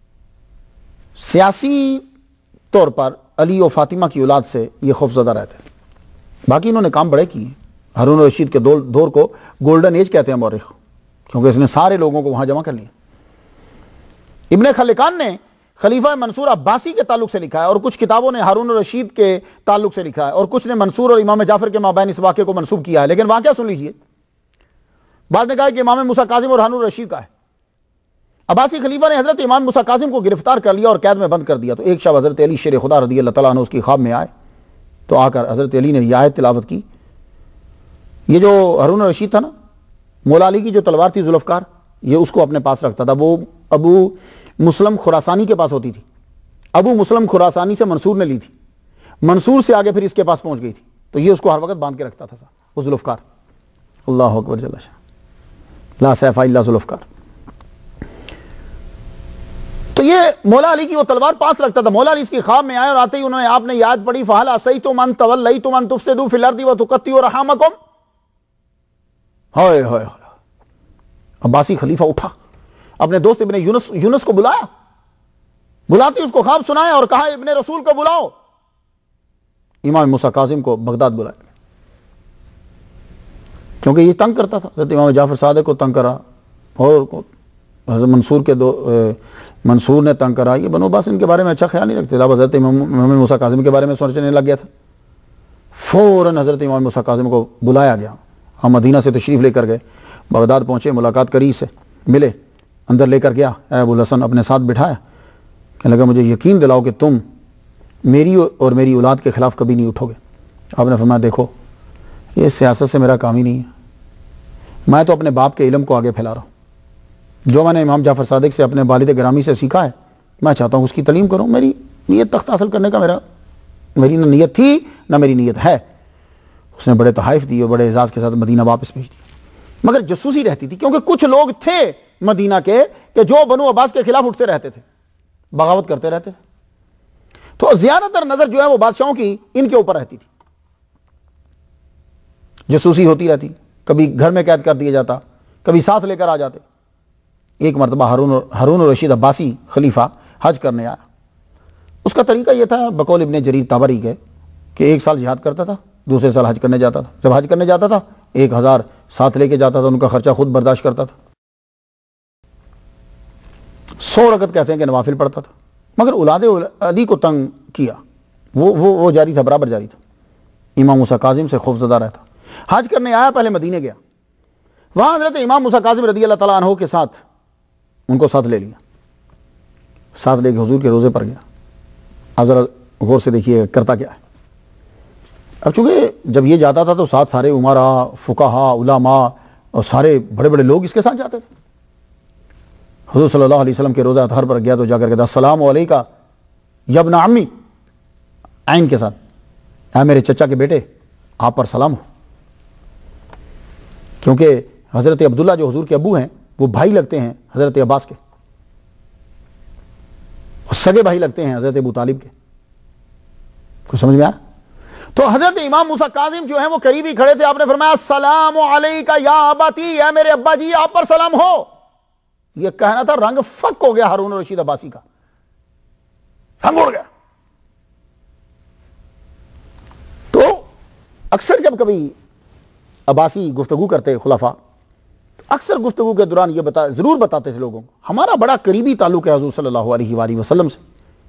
سیاسی طور پر علی و فاطمہ کی اولاد سے یہ خوف زدہ رہتے ہیں، باقی انہوں نے کام بڑے کیے ہیں۔ ہارون الرشید کے دور کو گولڈن ایج کہتے ہیں مورخ، کیونکہ اس نے سارے لوگوں کو وہاں جمع کر لیا۔ ابن خلقان نے خلیفہ منصور عباسی کے تعلق سے لکھا ہے، اور کچھ کتابوں نے ہارون الرشید کے تعلق سے لکھا ہے، اور کچھ نے منصور اور امام جعفر کے مابین اس واقعے کو منسوب کیا ہے۔ لیکن واقعہ سن لیجئے، بعد نے کہا کہ امام موسیٰ کاظم اور ہارون الرشید کا ہے۔ عباسی خلیفہ نے حضرت امام موسیٰ کاظم کو گرفتار کر لیا اور قید میں بند کر دیا۔ تو ایک شب حضرت علی شیر خدا رضی اللہ تعالیٰ عنہ اس کی خواب میں آئے، تو آ کر حضرت علی نے یہ آیت تلاوت کی۔ یہ جو ہارون الرشید تھا نا، مولا علی کی جو تلوار تھی ذوالفقار، یہ اس کو اپنے پاس رکھتا تھا، وہ ابو مسلم خراسانی کے پاس ہوتی تھی۔ ابو مسلم خراسانی سے منصور نے لی تھی، منصور سے آگے پھر اس کے پاس پہنچ گئی تھی، تو یہ اس کو ہر وقت باندھ کے رکھتا تھا وہ ذوالفقار۔ اللہ اکبر جل شاہ، لا سیف الا ذوالفقار۔ تو یہ مولا علی کی وہ تلوار پاس رکھتا تھا۔ مولا علی اس کی خواب میں آئے اور آتے ہی انہوں نے آپ نے یاد پڑھی، فَهَلْ عَصَيْتُمْ أَن تَوَلَّيْتُمْ أَن تُفْسِدُوا فِي الْأَرْضِ وَتُقَطِّعُوا أَرْحَامَكُمْ۔ ہائے ہائے ہائے، عباسی خلیفہ اٹھا، اپنے دوست ابن یونس کو بلایا، بلاتے اس کو خواب سنایا اور کہا ابن رسول کو بلاؤ۔ امام موسیٰ کاظم کو بغداد بلایا، کیونکہ یہ تنگ کرتا تھا، حضرت امام جعفر صادق کو تنگ کرا، اور حضرت منصور نے تنگ کرا۔ یہ بنو عباس ان کے بارے میں اچھا خیال نہیں رکھتے، اب حضرت امام موسیٰ کاظم کے بارے میں سوچنے لگ گیا تھا۔ فوراً حضرت امام موسیٰ کاظم کو بلایا گیا، ہم مدینہ سے تشریف لے کر گئے، بغداد پہنچے، ملاقات کری، سے ملے، اندر لے کر گیا، اے ابو الحسن اپنے ساتھ بٹھایا، کہنے لگا مجھے یقین دلاؤ کہ تم میری اور میری اولاد کے خلاف کبھی نہیں اٹھو گے۔ آپ نے فرمایا دیکھو یہ سیاست سے میرا کام ہی نہیں ہے، میں تو اپنے باپ کے علم کو آگے پھیلا رہا ہوں، جو میں نے امام جعفر صادق سے اپنے والد گرامی سے سیکھا ہے میں چاہتا ہوں اس کی تعلیم کروں، میری نیت تخت حاصل کرنے کا میری نہ نیت تھی نہ میری نیت ہے۔ اس نے بڑے تحائف دیے اور بڑے اعزاز کے ساتھ مدینہ واپس بھیج دیا، مگر جاسوسی رہتی تھی، کیونکہ کچھ لوگ تھے مدینہ کے کہ جو بنو عباس کے خلاف اٹھتے رہتے تھے، بغاوت کرتے رہتے تھے، تو زیادہ تر نظر جو ہے وہ بادشاہوں کی ان کے اوپر رہتی تھی، جاسوسی ہوتی رہتی، کبھی گھر میں قید کر دیا جاتا، کبھی ساتھ لے کر آ جاتے۔ ایک مرتبہ ہارون الرشید عباسی خلیفہ حج کرنے آیا، اس کا طریقہ یہ تھا بقول ابن جریر طبری کے کہ 1 سال جہاد کرتا تھا، دوسرے سال حج کرنے جاتا تھا، جب حج کرنے جاتا تھا 1000 ساتھ لے کے جاتا تھا، ان کا خرچہ خود برداشت کرتا تھا، 100 رکعت کہتے ہیں کہ نوافل پڑھتا تھا، مگر اولاد علی کو تنگ کیا، وہ جاری تھا، برابر جاری تھا، امام موسیٰ کاظم سے خوفزدہ رہتا. حج کرنے آیا, پہلے مدینے گیا, وہاں حضرت امام موسیٰ کاظم رضی اللہ تعالیٰ عنہ کے ساتھ ان کو ساتھ لے لیا, ساتھ لے کے حضور کے روزے پر گیا. اب ذرا غور سے دیکھیے کرتا کیا ہے. اب چونکہ جب یہ جاتا تھا تو ساتھ سارے عمراء, فقہاء, علماء اور سارے بڑے بڑے لوگ اس کے ساتھ جاتے تھے. حضور صلی اللہ علیہ وسلم کے روزہ اطہر پر گیا تو جا کر کہتا السلام علیکہ یا ابن عمی, عین کے ساتھ, اے میرے چچا کے بیٹے آپ پر سلام ہو. کیونکہ حضرت عبداللہ جو حضور کے ابو ہیں وہ بھائی لگتے ہیں حضرت عباس کے, اور سگے بھائی لگتے ہیں حضرت ابو طالب کے. کچھ سمجھ میں آیا؟ تو حضرت امام موسیٰ کاظم جو ہیں وہ قریبی کھڑے تھے. آپ نے فرمایا السلام علیکہ یا اباتی, اے میرے ابا جی آپ پر سلام ہو. یہ کہنا تھا, رنگ فک ہو گیا ہارون رشید عباسی کا, رنگ اڑ گیا. تو اکثر جب کبھی عباسی گفتگو کرتے خلفاء, اکثر گفتگو کے دوران یہ ضرور بتاتے تھے لوگوں کو, ہمارا بڑا قریبی تعلق ہے حضور صلی اللہ علیہ وآلہ وسلم سے,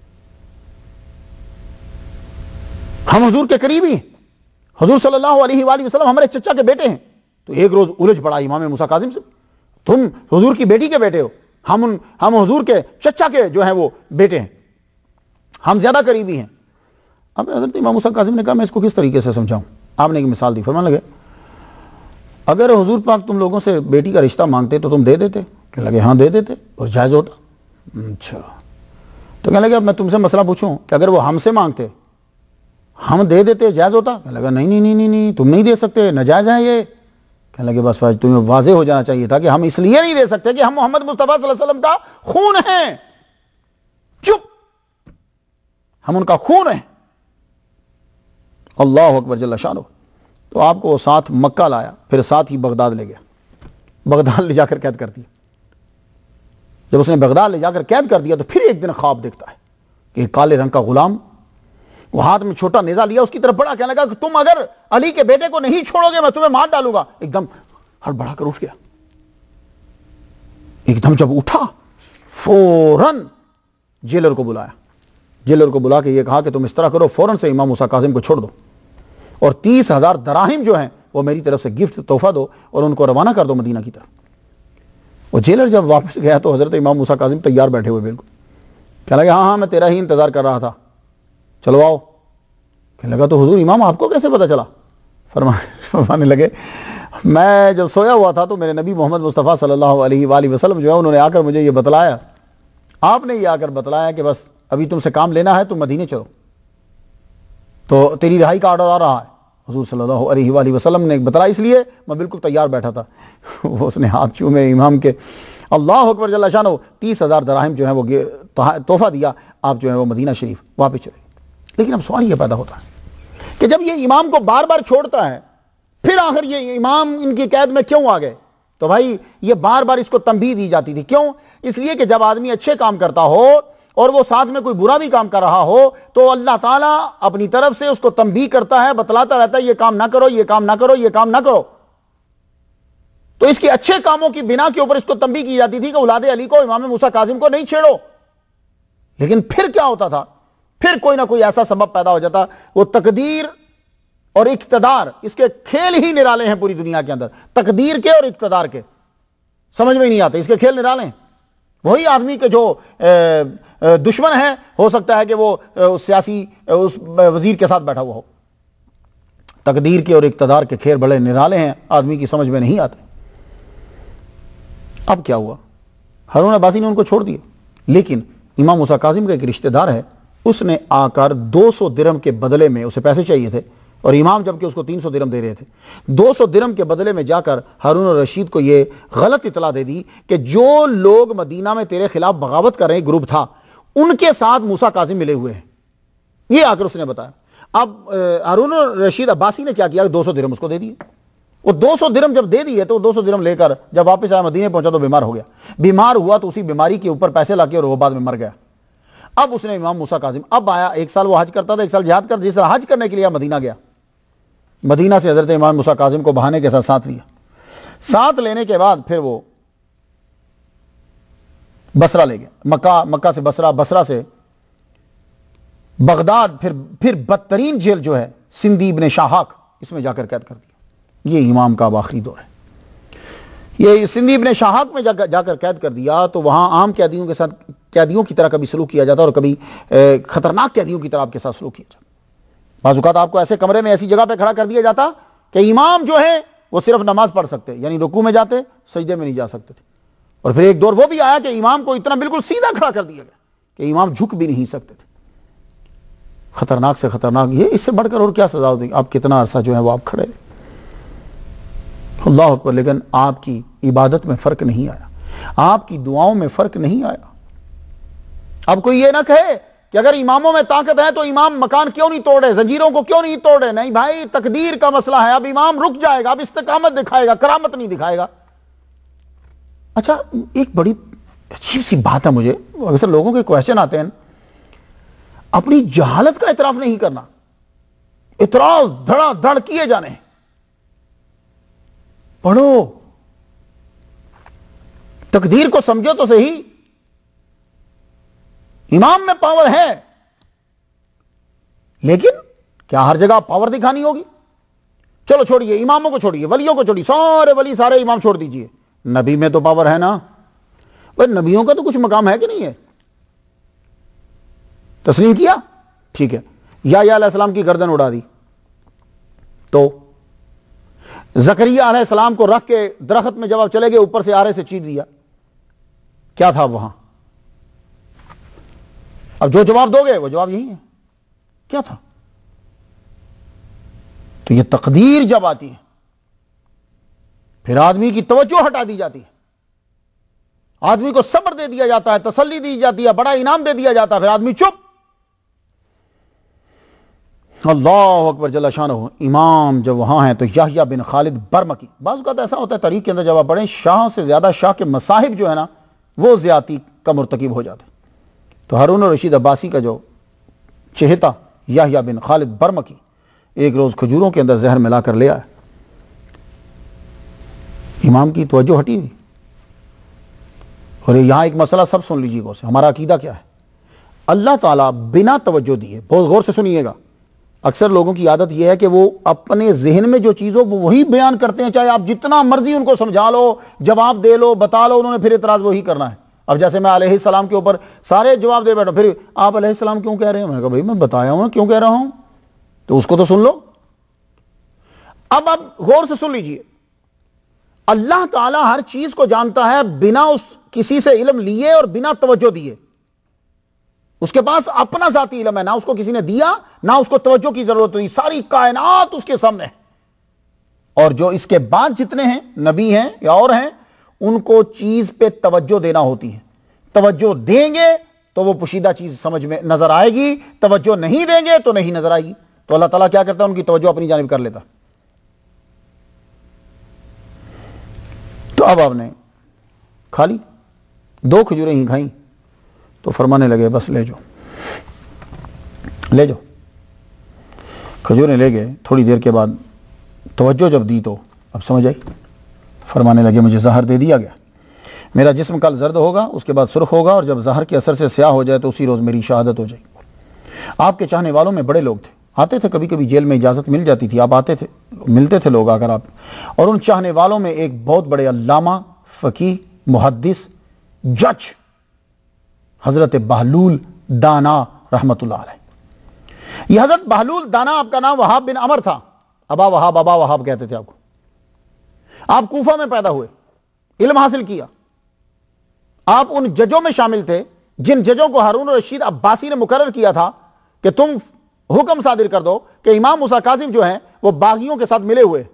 ہم حضور کے قریبی ہیں, حضور صلی اللہ علیہ وآلہ وسلم ہمارے چچا کے بیٹے ہیں. تو ایک روز الجھ پڑا امام موسیٰ کاظم سے, تم حضور کی بیٹی کے بیٹے ہو, ہم حضور کے چچا کے جو ہیں وہ بیٹے ہیں, ہم زیادہ قریبی ہیں. اب حضرت امام موسیٰ کاظم نے کہا میں اس کو کس طریقے سے سمجھاؤں. آپ نے ایک مثال دی, فرمانے لگے اگر حضور پاک تم لوگوں سے بیٹی کا رشتہ مانگتے تو تم دے دیتے؟ کہنے لگے ہاں دے دیتے, اور جائز ہوتا. اچھا, تو کہنے لگے اب میں تم سے مسئلہ پوچھوں کہ اگر وہ ہم سے مانگتے ہم دے دیتے جائز ہوتا؟ کہنے لگا نہیں تم نہیں دے سکتے, ناجائز ہے یہ. کہنے لگے بس تمہیں واضح ہو جانا چاہیے تھا کہ ہم اس لیے نہیں دے سکتے کہ ہم محمد مصطفیٰ صلی اللہ علیہ وسلم کا خون ہیں. چپ, ہم ان کا خون ہیں. اللہ اکبر جل شانہ. تو آپ کو ساتھ مکہ لایا, پھر ساتھ ہی بغداد لے گیا, بغداد لے جا کر قید کر دیا. جب اس نے بغداد لے جا کر قید کر دیا تو پھر ایک دن خواب دیکھتا ہے کہ ایک کالے رنگ کا غلام, وہ ہاتھ میں چھوٹا نیزہ لیا, اس کی طرف بڑا, کہنے لگا کہ تم اگر علی کے بیٹے کو نہیں چھوڑو گے میں تمہیں مار ڈالوں گا. ایک دم ہڑبڑا کر اٹھ گیا. ایک دم جب اٹھا فوراً جیلر کو بلایا, جیلر کو بلا کے یہ کہا کہ تم اس طرح کرو, فوراً سے امام موسیٰ کاظم کو چھوڑ دو اور 30,000 دراہم جو ہیں وہ میری طرف سے گفٹ تحفہ دو اور ان کو روانہ کر دو مدینہ کی طرف. وہ جیلر جب واپس گیا تو حضرت امام موسیٰ کاظم تیار بیٹھے ہوئے بالکل, کہنے لگا ہاں میں تیرا ہی انتظار کر رہا تھا, چلو آؤ. کہنے لگا تو حضور امام آپ کو کیسے پتا چلا؟ فرمانے لگے میں جب سویا ہوا تھا تو میرے نبی محمد مصطفیٰ صلی اللہ علیہ وآلہ وسلم جو ہے انہوں نے آ کر مجھے یہ بتلایا, آپ نے یہ آ کر بتلایا کہ بس ابھی تم سے کام لینا ہے, تم مدینے چلو, تو تیری رہائی کا آرڈر آ رہا ہے. حضور صلی اللہ علیہ وآلہ وسلم نے بتلایا, اس لیے میں بالکل تیار بیٹھا تھا. اس نے ہاتھ چومے امام کے, اللہ اکبر جل شانہ, 30,000 دراہم جو ہیں وہ تحفہ دیا, آپ جو ہے وہ مدینہ شریف واپس چلے. لیکن اب سوال یہ پیدا ہوتا ہے کہ جب یہ امام کو بار بار چھوڑتا ہے, پھر آخر یہ امام ان کی قید میں کیوں آ گئے؟ تو بھائی یہ بار بار اس کو تنبیہ دی جاتی تھی. کیوں؟ اس لیے کہ جب آدمی اچھے کام کرتا ہو اور وہ ساتھ میں کوئی برا بھی کام کر رہا ہو تو اللہ تعالیٰ اپنی طرف سے اس کو تنبیہ کرتا ہے, بتلاتا رہتا ہے یہ کام نہ کرو, یہ کام نہ کرو, یہ کام نہ کرو. تو اس کے اچھے کاموں کی بنا کے اوپر اس کو تنبیہ کی جاتی تھی کہ اولاد علی کو, امام موسیٰ کاظم کو نہیں چھیڑو. لیکن پھر کیا ہوتا تھا؟ پھر کوئی نہ کوئی ایسا سبب پیدا ہو جاتا, وہ تقدیر اور اقتدار, اس کے کھیل ہی نرالے ہیں پوری دنیا کے اندر, تقدیر کے اور اقتدار کے, سمجھ میں ہی نہیں آتے, اس کے کھیل نرالے ہیں. وہی آدمی کے جو دشمن ہے ہو سکتا ہے کہ وہ سیاسی اس وزیر کے ساتھ بیٹھا ہوا ہو. تقدیر کے اور اقتدار کے کھیل بڑے نرالے ہیں, آدمی کی سمجھ میں نہیں آتے. اب کیا ہوا؟ ہارون عباسی نے ان کو چھوڑ دیا, لیکن امام موسیٰ کاظم کا ایک رشتہ دار ہے, اس نے آ کر 200 درہم کے بدلے میں, اسے پیسے چاہیے تھے اور امام جبکہ اس کو 300 درہم دے رہے تھے, 200 درہم کے بدلے میں جا کر ہارون الرشید کو یہ غلط اطلاع دے دی کہ جو لوگ مدینہ میں تیرے خلاف بغاوت کر رہے ہیں, گروپ تھا, ان کے ساتھ موسیٰ کاظم ملے ہوئے ہیں. یہ آ کر اس نے بتایا. اب ہارون الرشید عباسی نے کیا کیا, 200 درہم اس کو دے دیے. وہ 200 درہم جب دے دیے تو 200 درہم لے کر جب واپس آیا, مدینے پہنچا تو بیمار ہو گیا. بیمار ہوا تو اسی بیماری کے اوپر پیسے لا کے اور وہ بعد میں مر گیا. اب اس نے امام موسیٰ کاظم, اب آیا, 1 سال وہ حج کرتا تھا, 1 سال جہاد کرتا, جس طرح حج کرنے کے لیے مدینہ گیا, مدینہ سے حضرت امام موسیٰ کاظم کو بہانے کے ساتھ لیا. ساتھ لینے کے بعد پھر وہ بصرہ لے گیا, مکہ سے بصرہ, بصرہ سے بغداد, پھر بدترین جیل جو ہے سندھی ابن شاہاک، اس میں جا کر قید کر دیا۔ یہ امام کا اب آخری دور ہے۔ یہ سندھی ابن شاہاک میں جا کر قید کر دیا تو وہاں عام قیدیوں کے ساتھ قیدیوں کی طرح کبھی سلوک کیا جاتا اور کبھی خطرناک قیدیوں کی طرح آپ کے ساتھ سلوک کیا جاتا۔ بعض اوقات آپ کو ایسے کمرے میں ایسی جگہ پہ کھڑا کر دیا جاتا کہ امام جو ہے وہ صرف نماز پڑھ سکتے، یعنی رکوع میں جاتے، سجدے میں نہیں جا سکتے تھے۔ اور پھر ایک دور وہ بھی آیا کہ امام کو اتنا بالکل سیدھا کھڑا کر دیا گیا کہ امام جھک بھی نہیں سکتے تھے۔ خطرناک سے خطرناک، یہ اس سے بڑھ کر اور کیا سزا ہوتی؟ آپ کتنا عرصہ جو ہے وہ آپ کھڑے رہے، اللہ اکبر۔ لیکن آپ کی عبادت میں فرق نہیں آیا، آپ کی دعاؤں میں فرق نہیں آیا۔ اب کوئی یہ نہ کہے کہ اگر اماموں میں طاقت ہے تو امام مکان کیوں نہیں توڑے، زنجیروں کو کیوں نہیں توڑے؟ نہیں بھائی، تقدیر کا مسئلہ ہے۔ اب امام رک جائے گا، اب استقامت دکھائے گا، کرامت نہیں دکھائے گا۔ اچھا، ایک بڑی عجیب سی بات ہے، مجھے اکثر لوگوں کے کویشچن آتے ہیں، اپنی جہالت کا اعتراف نہیں کرنا، اعتراض دھڑا دھڑ کیے جانے ہیں۔ پڑھو، تقدیر کو سمجھو تو صحیح۔ امام میں پاور ہے، لیکن کیا ہر جگہ پاور دکھانی ہوگی؟ چلو چھوڑیے، اماموں کو چھوڑیے، ولیوں کو چھوڑیے، سارے ولی سارے امام چھوڑ دیجئے۔ نبی میں تو پاور ہے نا، بھائی نبیوں کا تو کچھ مقام ہے کہ نہیں ہے؟ تسلیم کیا؟ ٹھیک ہے، یحییٰ علیہ السلام کی گردن اڑا دی تو زکریا علیہ السلام کو رکھ کے درخت میں جب آپ چلے گئے اوپر سے آرے سے چیر دیا، کیا تھا وہاں؟ اب جو جواب دو گے وہ جواب یہی ہے، کیا تھا؟ تو یہ تقدیر جب آتی ہے پھر آدمی کی توجہ ہٹا دی جاتی ہے، آدمی کو صبر دے دیا جاتا ہے، تسلی دی جاتی ہے، بڑا انعام دے دیا جاتا ہے، پھر آدمی چپ۔ اللہ اکبر جل شانہ۔ امام جب وہاں ہیں تو یحییٰ بن خالد برمکی، بعض اوقات ایسا ہوتا ہے تاریخ کے اندر جب آپ پڑھیں، شاہ سے زیادہ شاہ کے مصاحب جو ہے نا وہ زیادتی کا مرتکب ہو جاتے۔ تو ہارون الرشید عباسی کا جو چہتا یحییٰ بن خالد برمکی ایک روز کھجوروں کے اندر زہر ملا کر لے آیا، امام کی توجہ ہٹی ہوئی۔ اور یہاں ایک مسئلہ سب سن لیجیے غور سے، ہمارا عقیدہ کیا ہے؟ اللہ تعالیٰ بنا توجہ دیے، بہت غور سے سنیے گا، اکثر لوگوں کی عادت یہ ہے کہ وہ اپنے ذہن میں جو چیز ہو وہ وہی بیان کرتے ہیں، چاہے آپ جتنا مرضی ان کو سمجھا لو، جواب دے لو، بتا لو، انہوں نے پھر اعتراض وہی کرنا ہے۔ اب جیسے میں علیہ السلام کے اوپر سارے جواب دے بیٹھا، پھر آپ علیہ السلام کیوں کہہ رہے ہیں؟ میں نے کہا بھائی میں بتایا ہوں کیوں کہہ رہا ہوں، تو اس کو تو سن لو۔ اب آپ غور سے سن لیجئے، اللہ تعالیٰ ہر چیز کو جانتا ہے بنا اس کسی سے علم لیے اور بنا توجہ دیے۔ اس کے پاس اپنا ذاتی علم ہے، نہ اس کو کسی نے دیا، نہ اس کو توجہ کی ضرورت ہوئی، ساری کائنات اس کے سامنے ہے۔ اور جو اس کے بعد جتنے ہیں نبی ہیں یا اور ہیں، ان کو چیز پہ توجہ دینا ہوتی ہے۔ توجہ دیں گے تو وہ پوشیدہ چیز سمجھ میں نظر آئے گی، توجہ نہیں دیں گے تو نہیں نظر آئے گی۔ تو اللہ تعالیٰ کیا کرتا ہے؟ ان کی توجہ اپنی جانب کر لیتا۔ تو اب آپ نے کھا لی، 2 کھجوریں ہی کھائیں تو فرمانے لگے بس لے جاؤ لے جاؤ۔ کھجوریں لے گئے، تھوڑی دیر کے بعد توجہ جب دی تو اب سمجھ آئی، فرمانے لگے مجھے زہر دے دیا گیا، میرا جسم کل زرد ہوگا، اس کے بعد سرخ ہوگا، اور جب زہر کے اثر سے سیاہ ہو جائے تو اسی روز میری شہادت ہو جائے گی۔ آپ کے چاہنے والوں میں بڑے لوگ تھے، آتے تھے، کبھی کبھی جیل میں اجازت مل جاتی تھی، آپ آتے تھے، ملتے تھے لوگ آ کر آپ، اور ان چاہنے والوں میں ایک بہت بڑے علامہ، فقیہ، محدث، جج حضرت بہلول دانا رحمت اللہ علیہ۔ یہ حضرت بہلول دانا، آپ کا نام وہاب بن عمر تھا، ابا وہاب کہتے تھے آپ کو۔ آپ کوفہ میں پیدا ہوئے، علم حاصل کیا، آپ ان ججوں میں شامل تھے جن ججوں کو ہارون الرشید عباسی نے مقرر کیا تھا کہ تم حکم صادر کر دو کہ امام موسیٰ کاظم جو ہیں وہ باغیوں کے ساتھ ملے ہوئے۔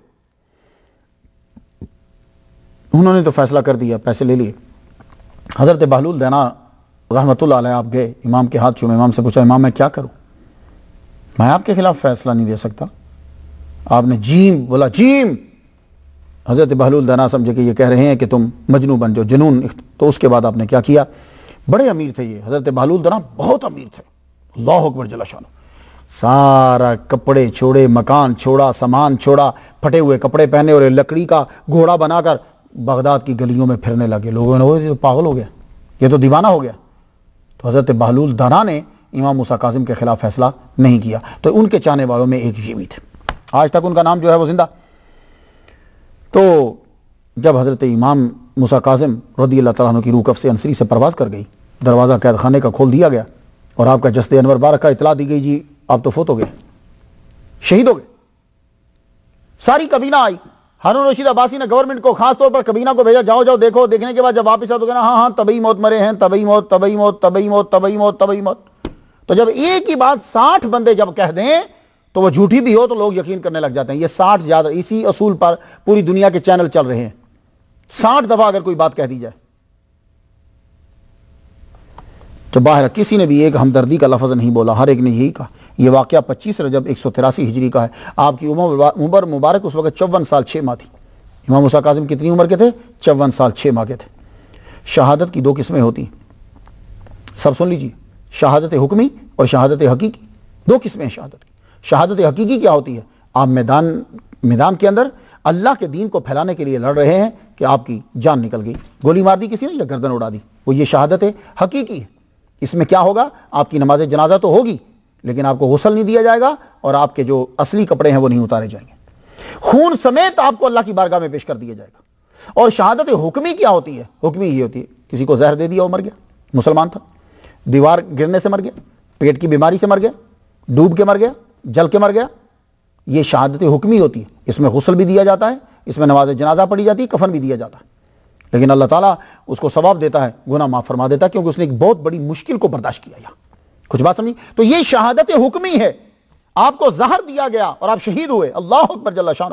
انہوں نے تو فیصلہ کر دیا، پیسے لے لیے۔ حضرت بہلول دینا رحمت اللہ علیہ آپ گئے، امام کے ہاتھ چومے، امام سے پوچھا امام میں کیا کروں؟ میں آپ کے خلاف فیصلہ نہیں دے سکتا۔ آپ نے جیم بولا، جیم۔ حضرت بہلول دینا سمجھے کہ یہ کہہ رہے ہیں کہ تم مجنون بن جاؤ، جنون۔ تو اس کے بعد آپ نے کیا کیا؟ بڑے امیر تھے یہ حضرت بہلول دینا، بہت امیر تھے، اللہ اکبر جل شانہ۔ سارا کپڑے چھوڑے، مکان چھوڑا، سامان چھوڑا، پھٹے ہوئے کپڑے پہنے اور لکڑی کا گھوڑا بنا کر بغداد کی گلیوں میں پھرنے لگے۔ لوگوں نے وہ پاگل ہو گیا، یہ تو دیوانہ ہو گیا۔ تو حضرت بہلول دانا نے امام موسیٰ کاظم کے خلاف فیصلہ نہیں کیا۔ تو ان کے چاہنے والوں میں ایک یہ بھی تھے، آج تک ان کا نام جو ہے وہ زندہ۔ تو جب حضرت امام موسیٰ کاظم رضی اللہ تعالیٰ عنہ کی روح کف سے انصری سے پرواز کر گئی، دروازہ قید خانے کا کھول دیا گیا اور آپ کا جسد انور بارک کا اطلاع دی گئی، جی آپ تو فوت ہو گئے، شہید ہو گئے۔ ساری کابینہ آئی، ہارون رشید عباسی نے گورنمنٹ کو خاص طور پر کابینہ کو بھیجا، جاؤ جاؤ دیکھو، دیکھنے کے بعد جب واپس آئے تو کہنا ہاں طبعی موت مرے ہیں، طبعی موت طبعی موت طبعی موت طبعی موت طبعی موت۔ تو جب ایک ہی بات 60 بندے جب کہہ دیں تو وہ جھوٹی بھی ہو تو لوگ یقین کرنے لگ جاتے ہیں۔ یہ 60 زیادہ اسی اصول پر پوری دنیا کے چینل چل رہے ہیں، 60 دفعہ اگر کوئی بات کہہ دی جائے تو باہر کسی نے بھی ایک ہمدردی کا لفظ نہیں بولا، ہر ایک نے یہی کہا۔ یہ واقعہ 25 رجب 183 ہجری کا ہے۔ آپ کی عمر مبارک اس وقت 54 سال 6 ماہ تھی۔ امام موسیٰ کاظم کتنی عمر کے تھے؟ 54 سال 6 ماہ کے تھے۔ شہادت کی 2 قسمیں ہوتی ہیں، سب سن لیجیے، شہادت حکمی اور شہادت حقیقی، 2 قسمیں ہیں شہادت کی۔ شہادت حقیقی کیا ہوتی ہے؟ آپ میدان کے اندر اللہ کے دین کو پھیلانے کے لیے لڑ رہے ہیں کہ آپ کی جان نکل گئی، گولی مار دی کسی نے یا گردن اڑا دی، وہ یہ شہادت حقیقی ہے۔ اس میں کیا ہوگا؟ آپ کی نماز جنازہ تو ہوگی لیکن آپ کو غسل نہیں دیا جائے گا اور آپ کے جو اصلی کپڑے ہیں وہ نہیں اتارے جائیں گے، خون سمیت آپ کو اللہ کی بارگاہ میں پیش کر دیا جائے گا۔ اور شہادت حکمی کیا ہوتی ہے؟ حکمی یہ ہوتی ہے کسی کو زہر دے دیا، وہ مر گیا، مسلمان تھا، دیوار گرنے سے مر گیا، پیٹ کی بیماری سے مر گیا، ڈوب کے مر گیا، جل کے مر گیا، یہ شہادت حکمی ہوتی ہے۔ اس میں غسل بھی دیا جاتا ہے، اس میں نماز جنازہ پڑھی جاتی ہے، کفن بھی دیا جاتا ہے، لیکن اللہ تعالیٰ اس کو ثواب دیتا ہے، گناہ معاف فرما دیتا ہے، کیونکہ اس نے ایک بہت بڑی مشکل کو برداشت کیا۔ یہاں کچھ بات سمجھی؟ تو یہ شہادت حکمی ہے، آپ کو زہر دیا گیا اور آپ شہید ہوئے، اللہ اکبر جل شانہ،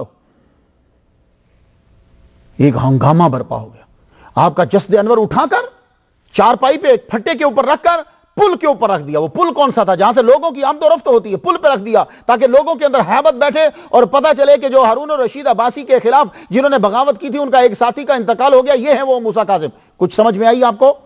ایک ہنگامہ برپا ہو گیا۔ آپ کا جسد انور اٹھا کر چارپائی پہ پھٹے کے اوپر رکھ کر پل کے اوپر رکھ دیا۔ وہ پل کون سا تھا؟ جہاں سے لوگوں کی آمد و رفت ہوتی ہے، پل پہ رکھ دیا تاکہ لوگوں کے اندر ہیبت بیٹھے اور پتہ چلے کہ جو ہارون الرشید عباسی کے خلاف جنہوں نے بغاوت کی تھی ان کا ایک ساتھی کا انتقال ہو گیا، یہ ہے وہ موسیٰ کاظم۔ کچھ سمجھ میں آئی آپ کو؟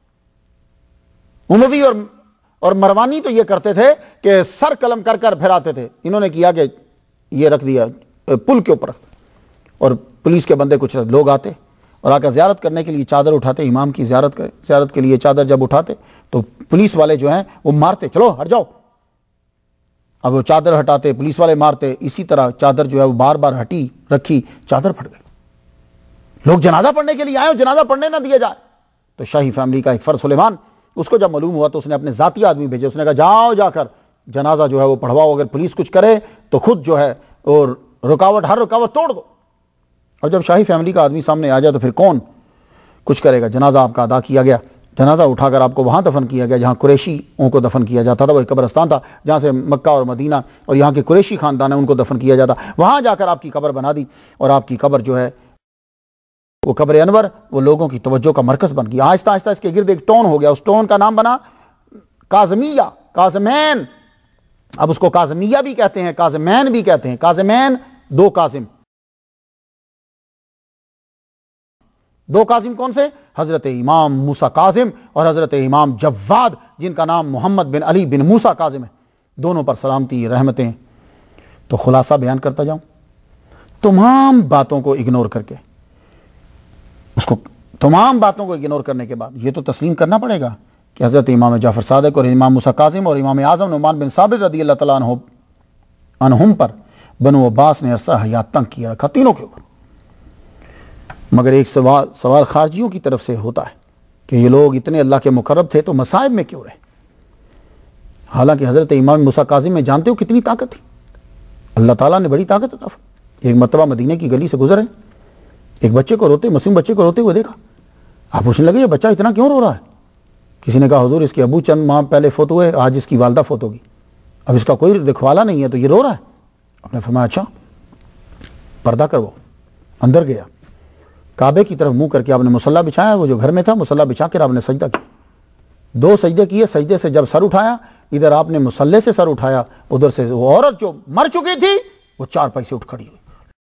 اموی اور مروانی تو یہ کرتے تھے کہ سر قلم کر کر پھراتے تھے، انہوں نے کیا کہ یہ رکھ دیا پل کے اوپر، اور پولیس کے بندے کچھ لوگ آتے اور آ کر زیارت کرنے کے لیے چادر اٹھاتے، امام کی زیارت کے لیے چادر جب اٹھاتے تو پولیس والے جو ہیں وہ مارتے، چلو ہٹ جاؤ۔ اب وہ چادر ہٹاتے، پولیس والے مارتے، اسی طرح چادر جو ہے وہ بار بار ہٹی رکھی، چادر پھٹ گئی۔ لوگ جنازہ پڑھنے کے لیے آئے اور جنازہ پڑھنے نہ دیا جائے تو شاہی فیملی کا ایک فرد سلیمان، اس کو جب معلوم ہوا تو اس نے اپنے ذاتی آدمی بھیجے، اس نے کہا جاؤ جا کر جنازہ جو ہے وہ پڑھواؤ، اگر پولیس کچھ کرے تو خود جو ہے اور ہر رکاوٹ توڑ دو۔ اور جب شاہی فیملی کا آدمی سامنے آ جائے تو پھر کون کچھ کرے گا؟ جنازہ آپ کا ادا کیا گیا، جنازہ اٹھا کر آپ کو وہاں دفن کیا گیا جہاں قریشیوں کو دفن کیا جاتا تھا، وہ ایک قبرستان تھا جہاں سے مکہ اور مدینہ اور یہاں کے قریشی خاندان ہیں ان کو دفن کیا جاتا، وہاں جا کر آپ کی قبر بنا دی، اور آپ کی قبر جو ہے وہ قبر انور وہ لوگوں کی توجہ کا مرکز بن گیا۔ آہستہ آہستہ اس کے گرد ایک ٹون ہو گیا، اس ٹون کا نام بنا کاظمیہ، کاظمین۔ اب اس کو کاظمیہ بھی کہتے ہیں، کاظمین بھی کہتے ہیں، کاظمین، 2 کاظم۔ 2 کاظم کون سے؟ حضرت امام موسیٰ کاظم اور حضرت امام جواد، جن کا نام محمد بن علی بن موسیٰ کاظم ہے، دونوں پر سلامتی رحمتیں۔ تو خلاصہ بیان کرتا جاؤں، تمام باتوں کو اگنور کر کے، تمام باتوں کو اگنور کرنے کے بعد یہ تو تسلیم کرنا پڑے گا کہ حضرت امام جعفر صادق اور امام موسیٰ کاظم اور امام اعظم نعمان بن ثابت رضی اللہ تعالیٰ عنہم پر بنو عباس نے عرصہ حیات تنگ کیا رکھا، تینوں کے اوپر۔ مگر ایک سوال خارجیوں کی طرف سے ہوتا ہے کہ یہ لوگ اتنے اللہ کے مقرب تھے تو مصائب میں کیوں رہے؟ حالانکہ حضرت امام موسیٰ کاظم میں جانتے ہو کتنی طاقت تھی، اللہ تعالیٰ نے بڑی طاقت عطا فرمائی۔ ایک مرتبہ مدینے کی گلی سے گزرے، ایک بچے کو روتے، مسلم بچے کو روتے ہوئے دیکھا، آپ پوچھنے لگے یہ بچہ اتنا کیوں رو رہا ہے؟ کسی نے کہا حضور اس کے ابو چند ماہ پہلے فوت ہوئے، آج اس کی والدہ فوت ہوگی، اب اس کا کوئی رکھوالا نہیں ہے تو یہ رو رہا ہے۔ آپ نے فرمایا اچھا پردہ کرو۔ اندر گیا، کعبے کی طرف منہ کر کے آپ نے مصلی بچھایا، وہ جو گھر میں تھا مصلی بچھا کر آپ نے سجدہ کیا، 2 سجدے کیے، سجدے سے جب سر اٹھایا، ادھر آپ نے مصلی سے سر اٹھایا، ادھر سے وہ عورت جو مر چکی تھی وہ 4 پائی سے اٹھ کھڑی ہوئی۔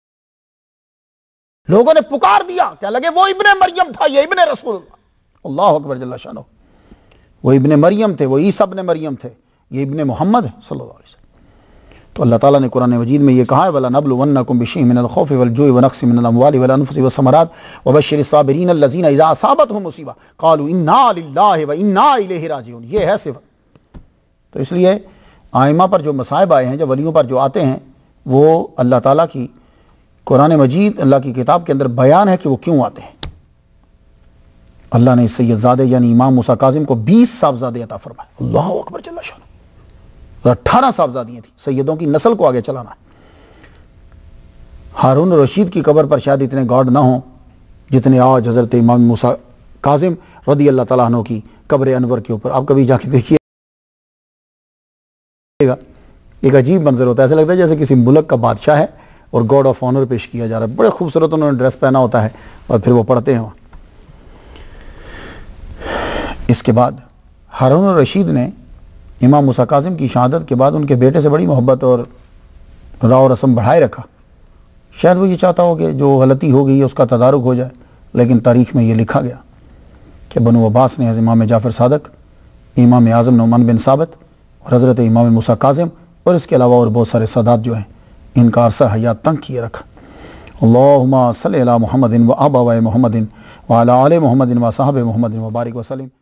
لوگوں نے پکار دیا، کیا لگے وہ ابن مریم تھا، یہ ابن رسول اللہ، اللہ اکبر جل شانہ، وہ ابن مریم تھے، وہ عیسیٰ ابن مریم تھے، یہ ابن محمد ہے صلی اللہ علیہ وسلم۔ تو اللہ تعالیٰ نے قرآن مجید میں یہ کہا ہے وَلَنَبْلُوَنَّكُمْ بِشَيْءٍ مِّنَ الْخَوْفِ وَالْجُوعِ وَنَقْصٍ مِّنَ الْأَمْوَالِ وَالْأَنفُسِ وَالثَّمَرَاتِ وَبَشِّرِ الصَّابِرِينَ الَّذِينَ إِذَا أَصَابَتْهُم مُّصِيبَةٌ قَالُوا إِنَّا لِلَّهِ وَإِنَّا إِلَيْهِ رَاجِعُونَ۔ یہ ہے صفت تو اس لیے آئمہ پر جو مصائب آئے ہیں، جو ولیوں پر جو آتے ہیں، وہ اللہ تعالیٰ کی قرآن مجید، اللہ کی کتاب کے اندر بیان ہے کہ وہ کیوں آتے ہیں۔ اللہ نے سید زادے یعنی امام موسیٰ کاظم کو 20 صاحبزادے عطا فرمائے، اللہ اکبر جل شانہ، 18 صاحبزادیاں تھیں، سیدوں کی نسل کو آگے چلانا ہے۔ ہارون رشید کی قبر پر شاید اتنے گارڈ نہ ہوں جتنے آج حضرت امام موسیٰ کاظم رضی اللہ تعالیٰ عنہ کی قبر انور کے اوپر۔ آپ کبھی جا کے دیکھیے گا، ایک عجیب منظر ہوتا ہے، ایسا لگتا ہے جیسے کسی ملک کا بادشاہ ہے اور گارڈ آف آنر پیش کیا جا رہا ہے۔ بڑے خوبصورت انہوں نے ڈریس پہنا ہوتا ہے اور پھر وہ پڑھتے ہیں وہاں۔ اس کے بعد ہارون الرشید نے امام موسیٰ کاظم کی شہادت کے بعد ان کے بیٹے سے بڑی محبت اور راو رسم بڑھائے رکھا۔ شاید وہ یہ چاہتا ہو کہ جو غلطی ہو گئی ہے اس کا تدارک ہو جائے، لیکن تاریخ میں یہ لکھا گیا کہ بنو عباس نے امام جعفر صادق، امام اعظم نعمان بن ثابت اور حضرت امام موسیٰ کاظم اور اس کے علاوہ اور بہت سارے سادات جو ہیں ان کا عرصہ حیات تنگ کیے رکھا۔ اللہم صلی علی محمد و آباء محمد وعلی آل محمد و صحابہ محمد و بارک وسلم۔